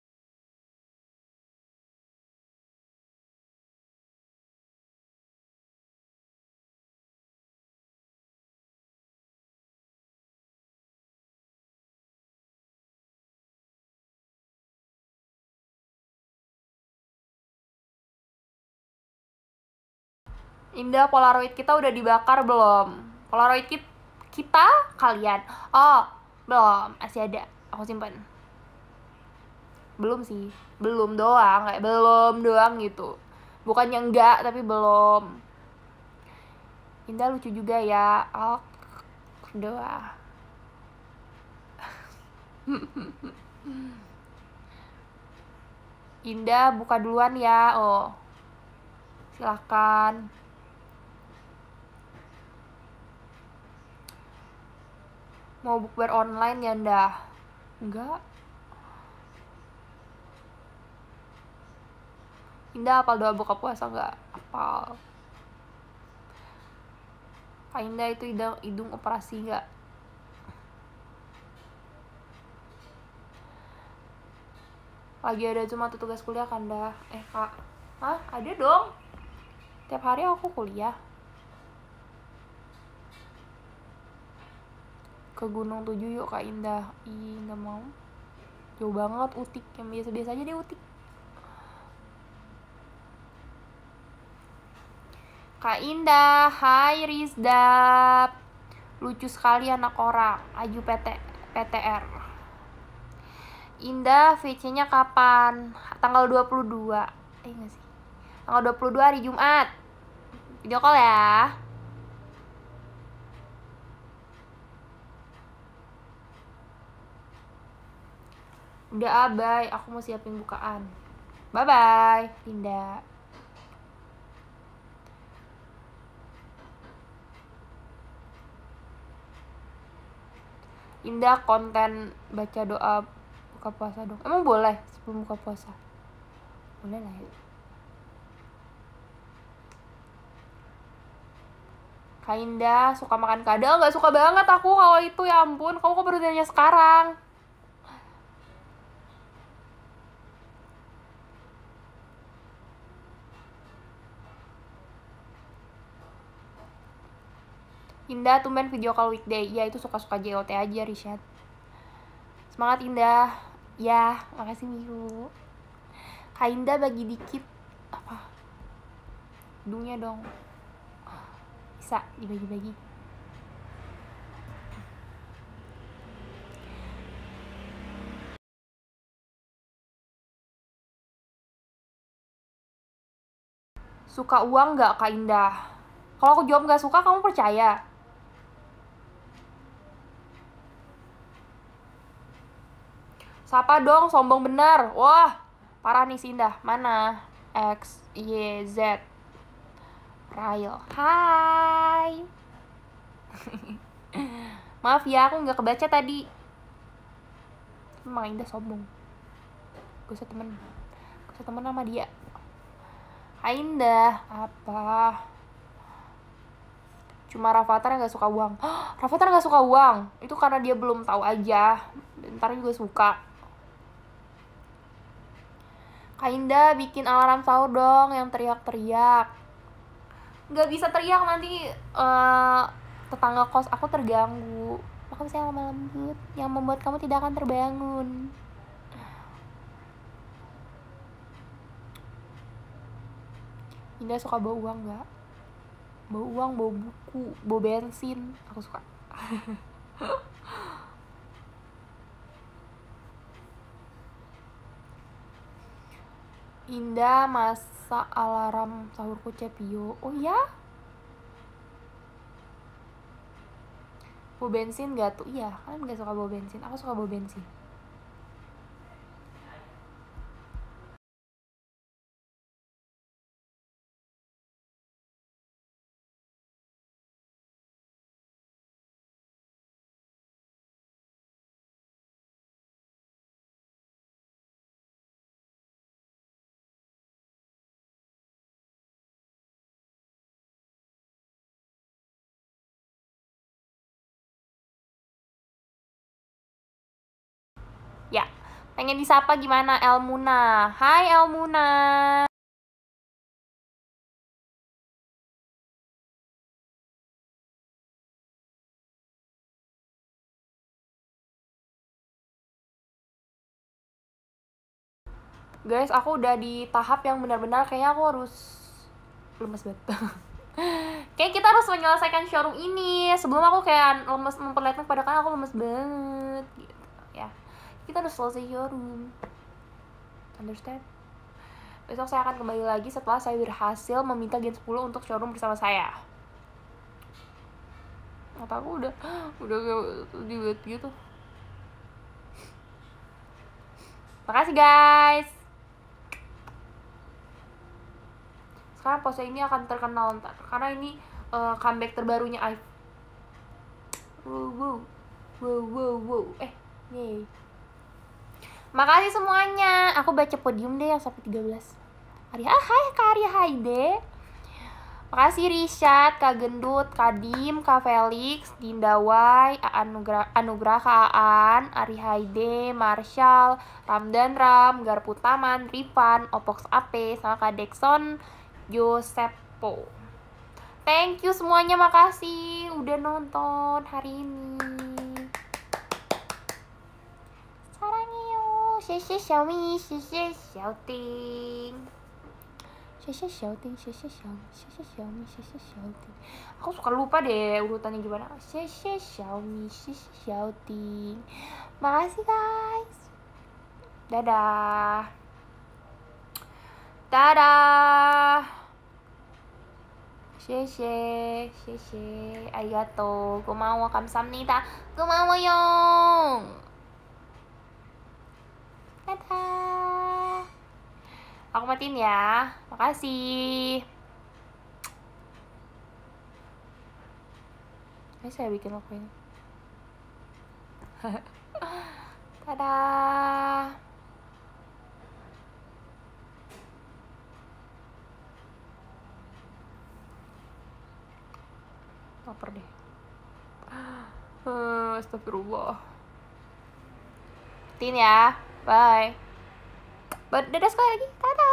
S1: Indah, Polaroid kita udah dibakar belum? Polaroid kita, kita kalian. Oh, belum, masih ada. Aku simpan. Belum sih, belum doang, kayak belum doang gitu. Bukannya enggak, tapi belum. Indah lucu juga ya. Oh, doa. Indah buka duluan ya. Oh, silakan. Mau bukber online ya Indah? Enggak. Indah hafal doa buka puasa nggak? Hafal. Kak Indah itu hidung, hidung operasi nggak? Lagi ada cuma tugas kuliah kan dah? Eh kak, hah? Ada dong. Tiap hari aku kuliah. Ke Gunung Tujuh yuk Kak Indah. Ih nggak mau. Jauh banget, Utik. Yang biasa-biasa aja deh Utik. Kak Indah, hai Rizdap. Lucu sekali anak orang. Aju P T, P T R. Indah, V C-nya kapan? Tanggal dua puluh dua. Eh enggak sih. Tanggal dua puluh dua hari Jumat. Video call ya. Udah abai, aku mau siapin bukaan. Bye bye, Linda. Indah konten baca doa buka puasa dong. Emang boleh sebelum buka puasa? Boleh lah ya. Kak Indah suka makan kadal? Gak suka banget aku kalau itu, ya ampun. Kamu kok baru nanya sekarang? Indah tumben video call weekday. Ya itu suka-suka J O T aja, Rishad. Semangat Indah. Ya, makasih Miru. Kak Indah bagi dikit apa? Hidungnya dong. Bisa dibagi-bagi. Suka uang gak Kak Indah? Kalau aku jawab gak suka, kamu percaya? Siapa dong, sombong bener. Wah, parah nih si Indah. Mana? X, Y, Z. Rail. Hai. Maaf ya, aku gak kebaca tadi. Emang Indah sombong. Gak usah temen. Gak usah temen sama dia. Hai Indah. Apa? Cuma Rafathar yang gak suka uang. Rafathar gak suka uang. Itu karena dia belum tahu aja. Ntar juga suka. Kak Indah bikin alarm sahur dong yang teriak-teriak. Gak bisa teriak, nanti uh, tetangga kos aku terganggu. Maka bisa yang lemah lembut yang membuat kamu tidak akan terbangun. Indah suka bawa uang gak? Bawa uang, bawa buku, bawa bensin. Aku suka. Indah masak alarm sahurku Cepio. Oh ya? Bawa bensin gak tuh? Iya, kalian gak suka bawa bensin. Aku suka bawa bensin. Ya, pengen disapa gimana Elmuna? Hai Elmuna. Guys, aku udah di tahap yang benar-benar kayaknya aku harus lemes banget. Kayak kita harus menyelesaikan showroom ini sebelum aku kayak lemes, memperlihatkan kepada kalian aku lemes banget gitu ya. Kita harus selesai showroom. Understand? Besok saya akan kembali lagi setelah saya berhasil meminta Gen sepuluh untuk showroom bersama saya. Mata aku udah udah dibuat gitu. Makasih guys. Sekarang pose ini akan terkenal ntar karena ini uh, comeback terbarunya I. Wow wow wow wow wow eh yay. Makasih semuanya. Aku baca podium deh yang sampai tiga belas. Arya, ah, hai Kak Arya Haide. Makasih Rishad, Kak Gendut, Kak Dim, Kak Felix, Dinda Wai, Anugrah, Anugrah Kak Aan, Ari Haide, Marshall, Ramdan Ram, Garpu Taman, Rifan, Opox Ape, sama Kak Dexon, Josepo. Thank you semuanya, makasih udah nonton hari ini. Sarangyo, xie Xiaomi, xie Xiaoting. Xie Xiaoting, xie Xiaomi, xie Xiaomi, xie Xiaoting. Aku suka lupa deh urutannya gimana. Xie Xiaomi, xie Xiaoting. Makasih guys. Dadah. Dadah. Xie xie, xie xie, arigato, gomawa, 감사합니다, gomawa yong. Dadah. Aku matiin ya. Makasih. Ini saya bikin logo ini. Dadah. Lapar deh. Uh, Astagfirullah. Tin ya. Bye. Dadah sekali lagi. Dadah.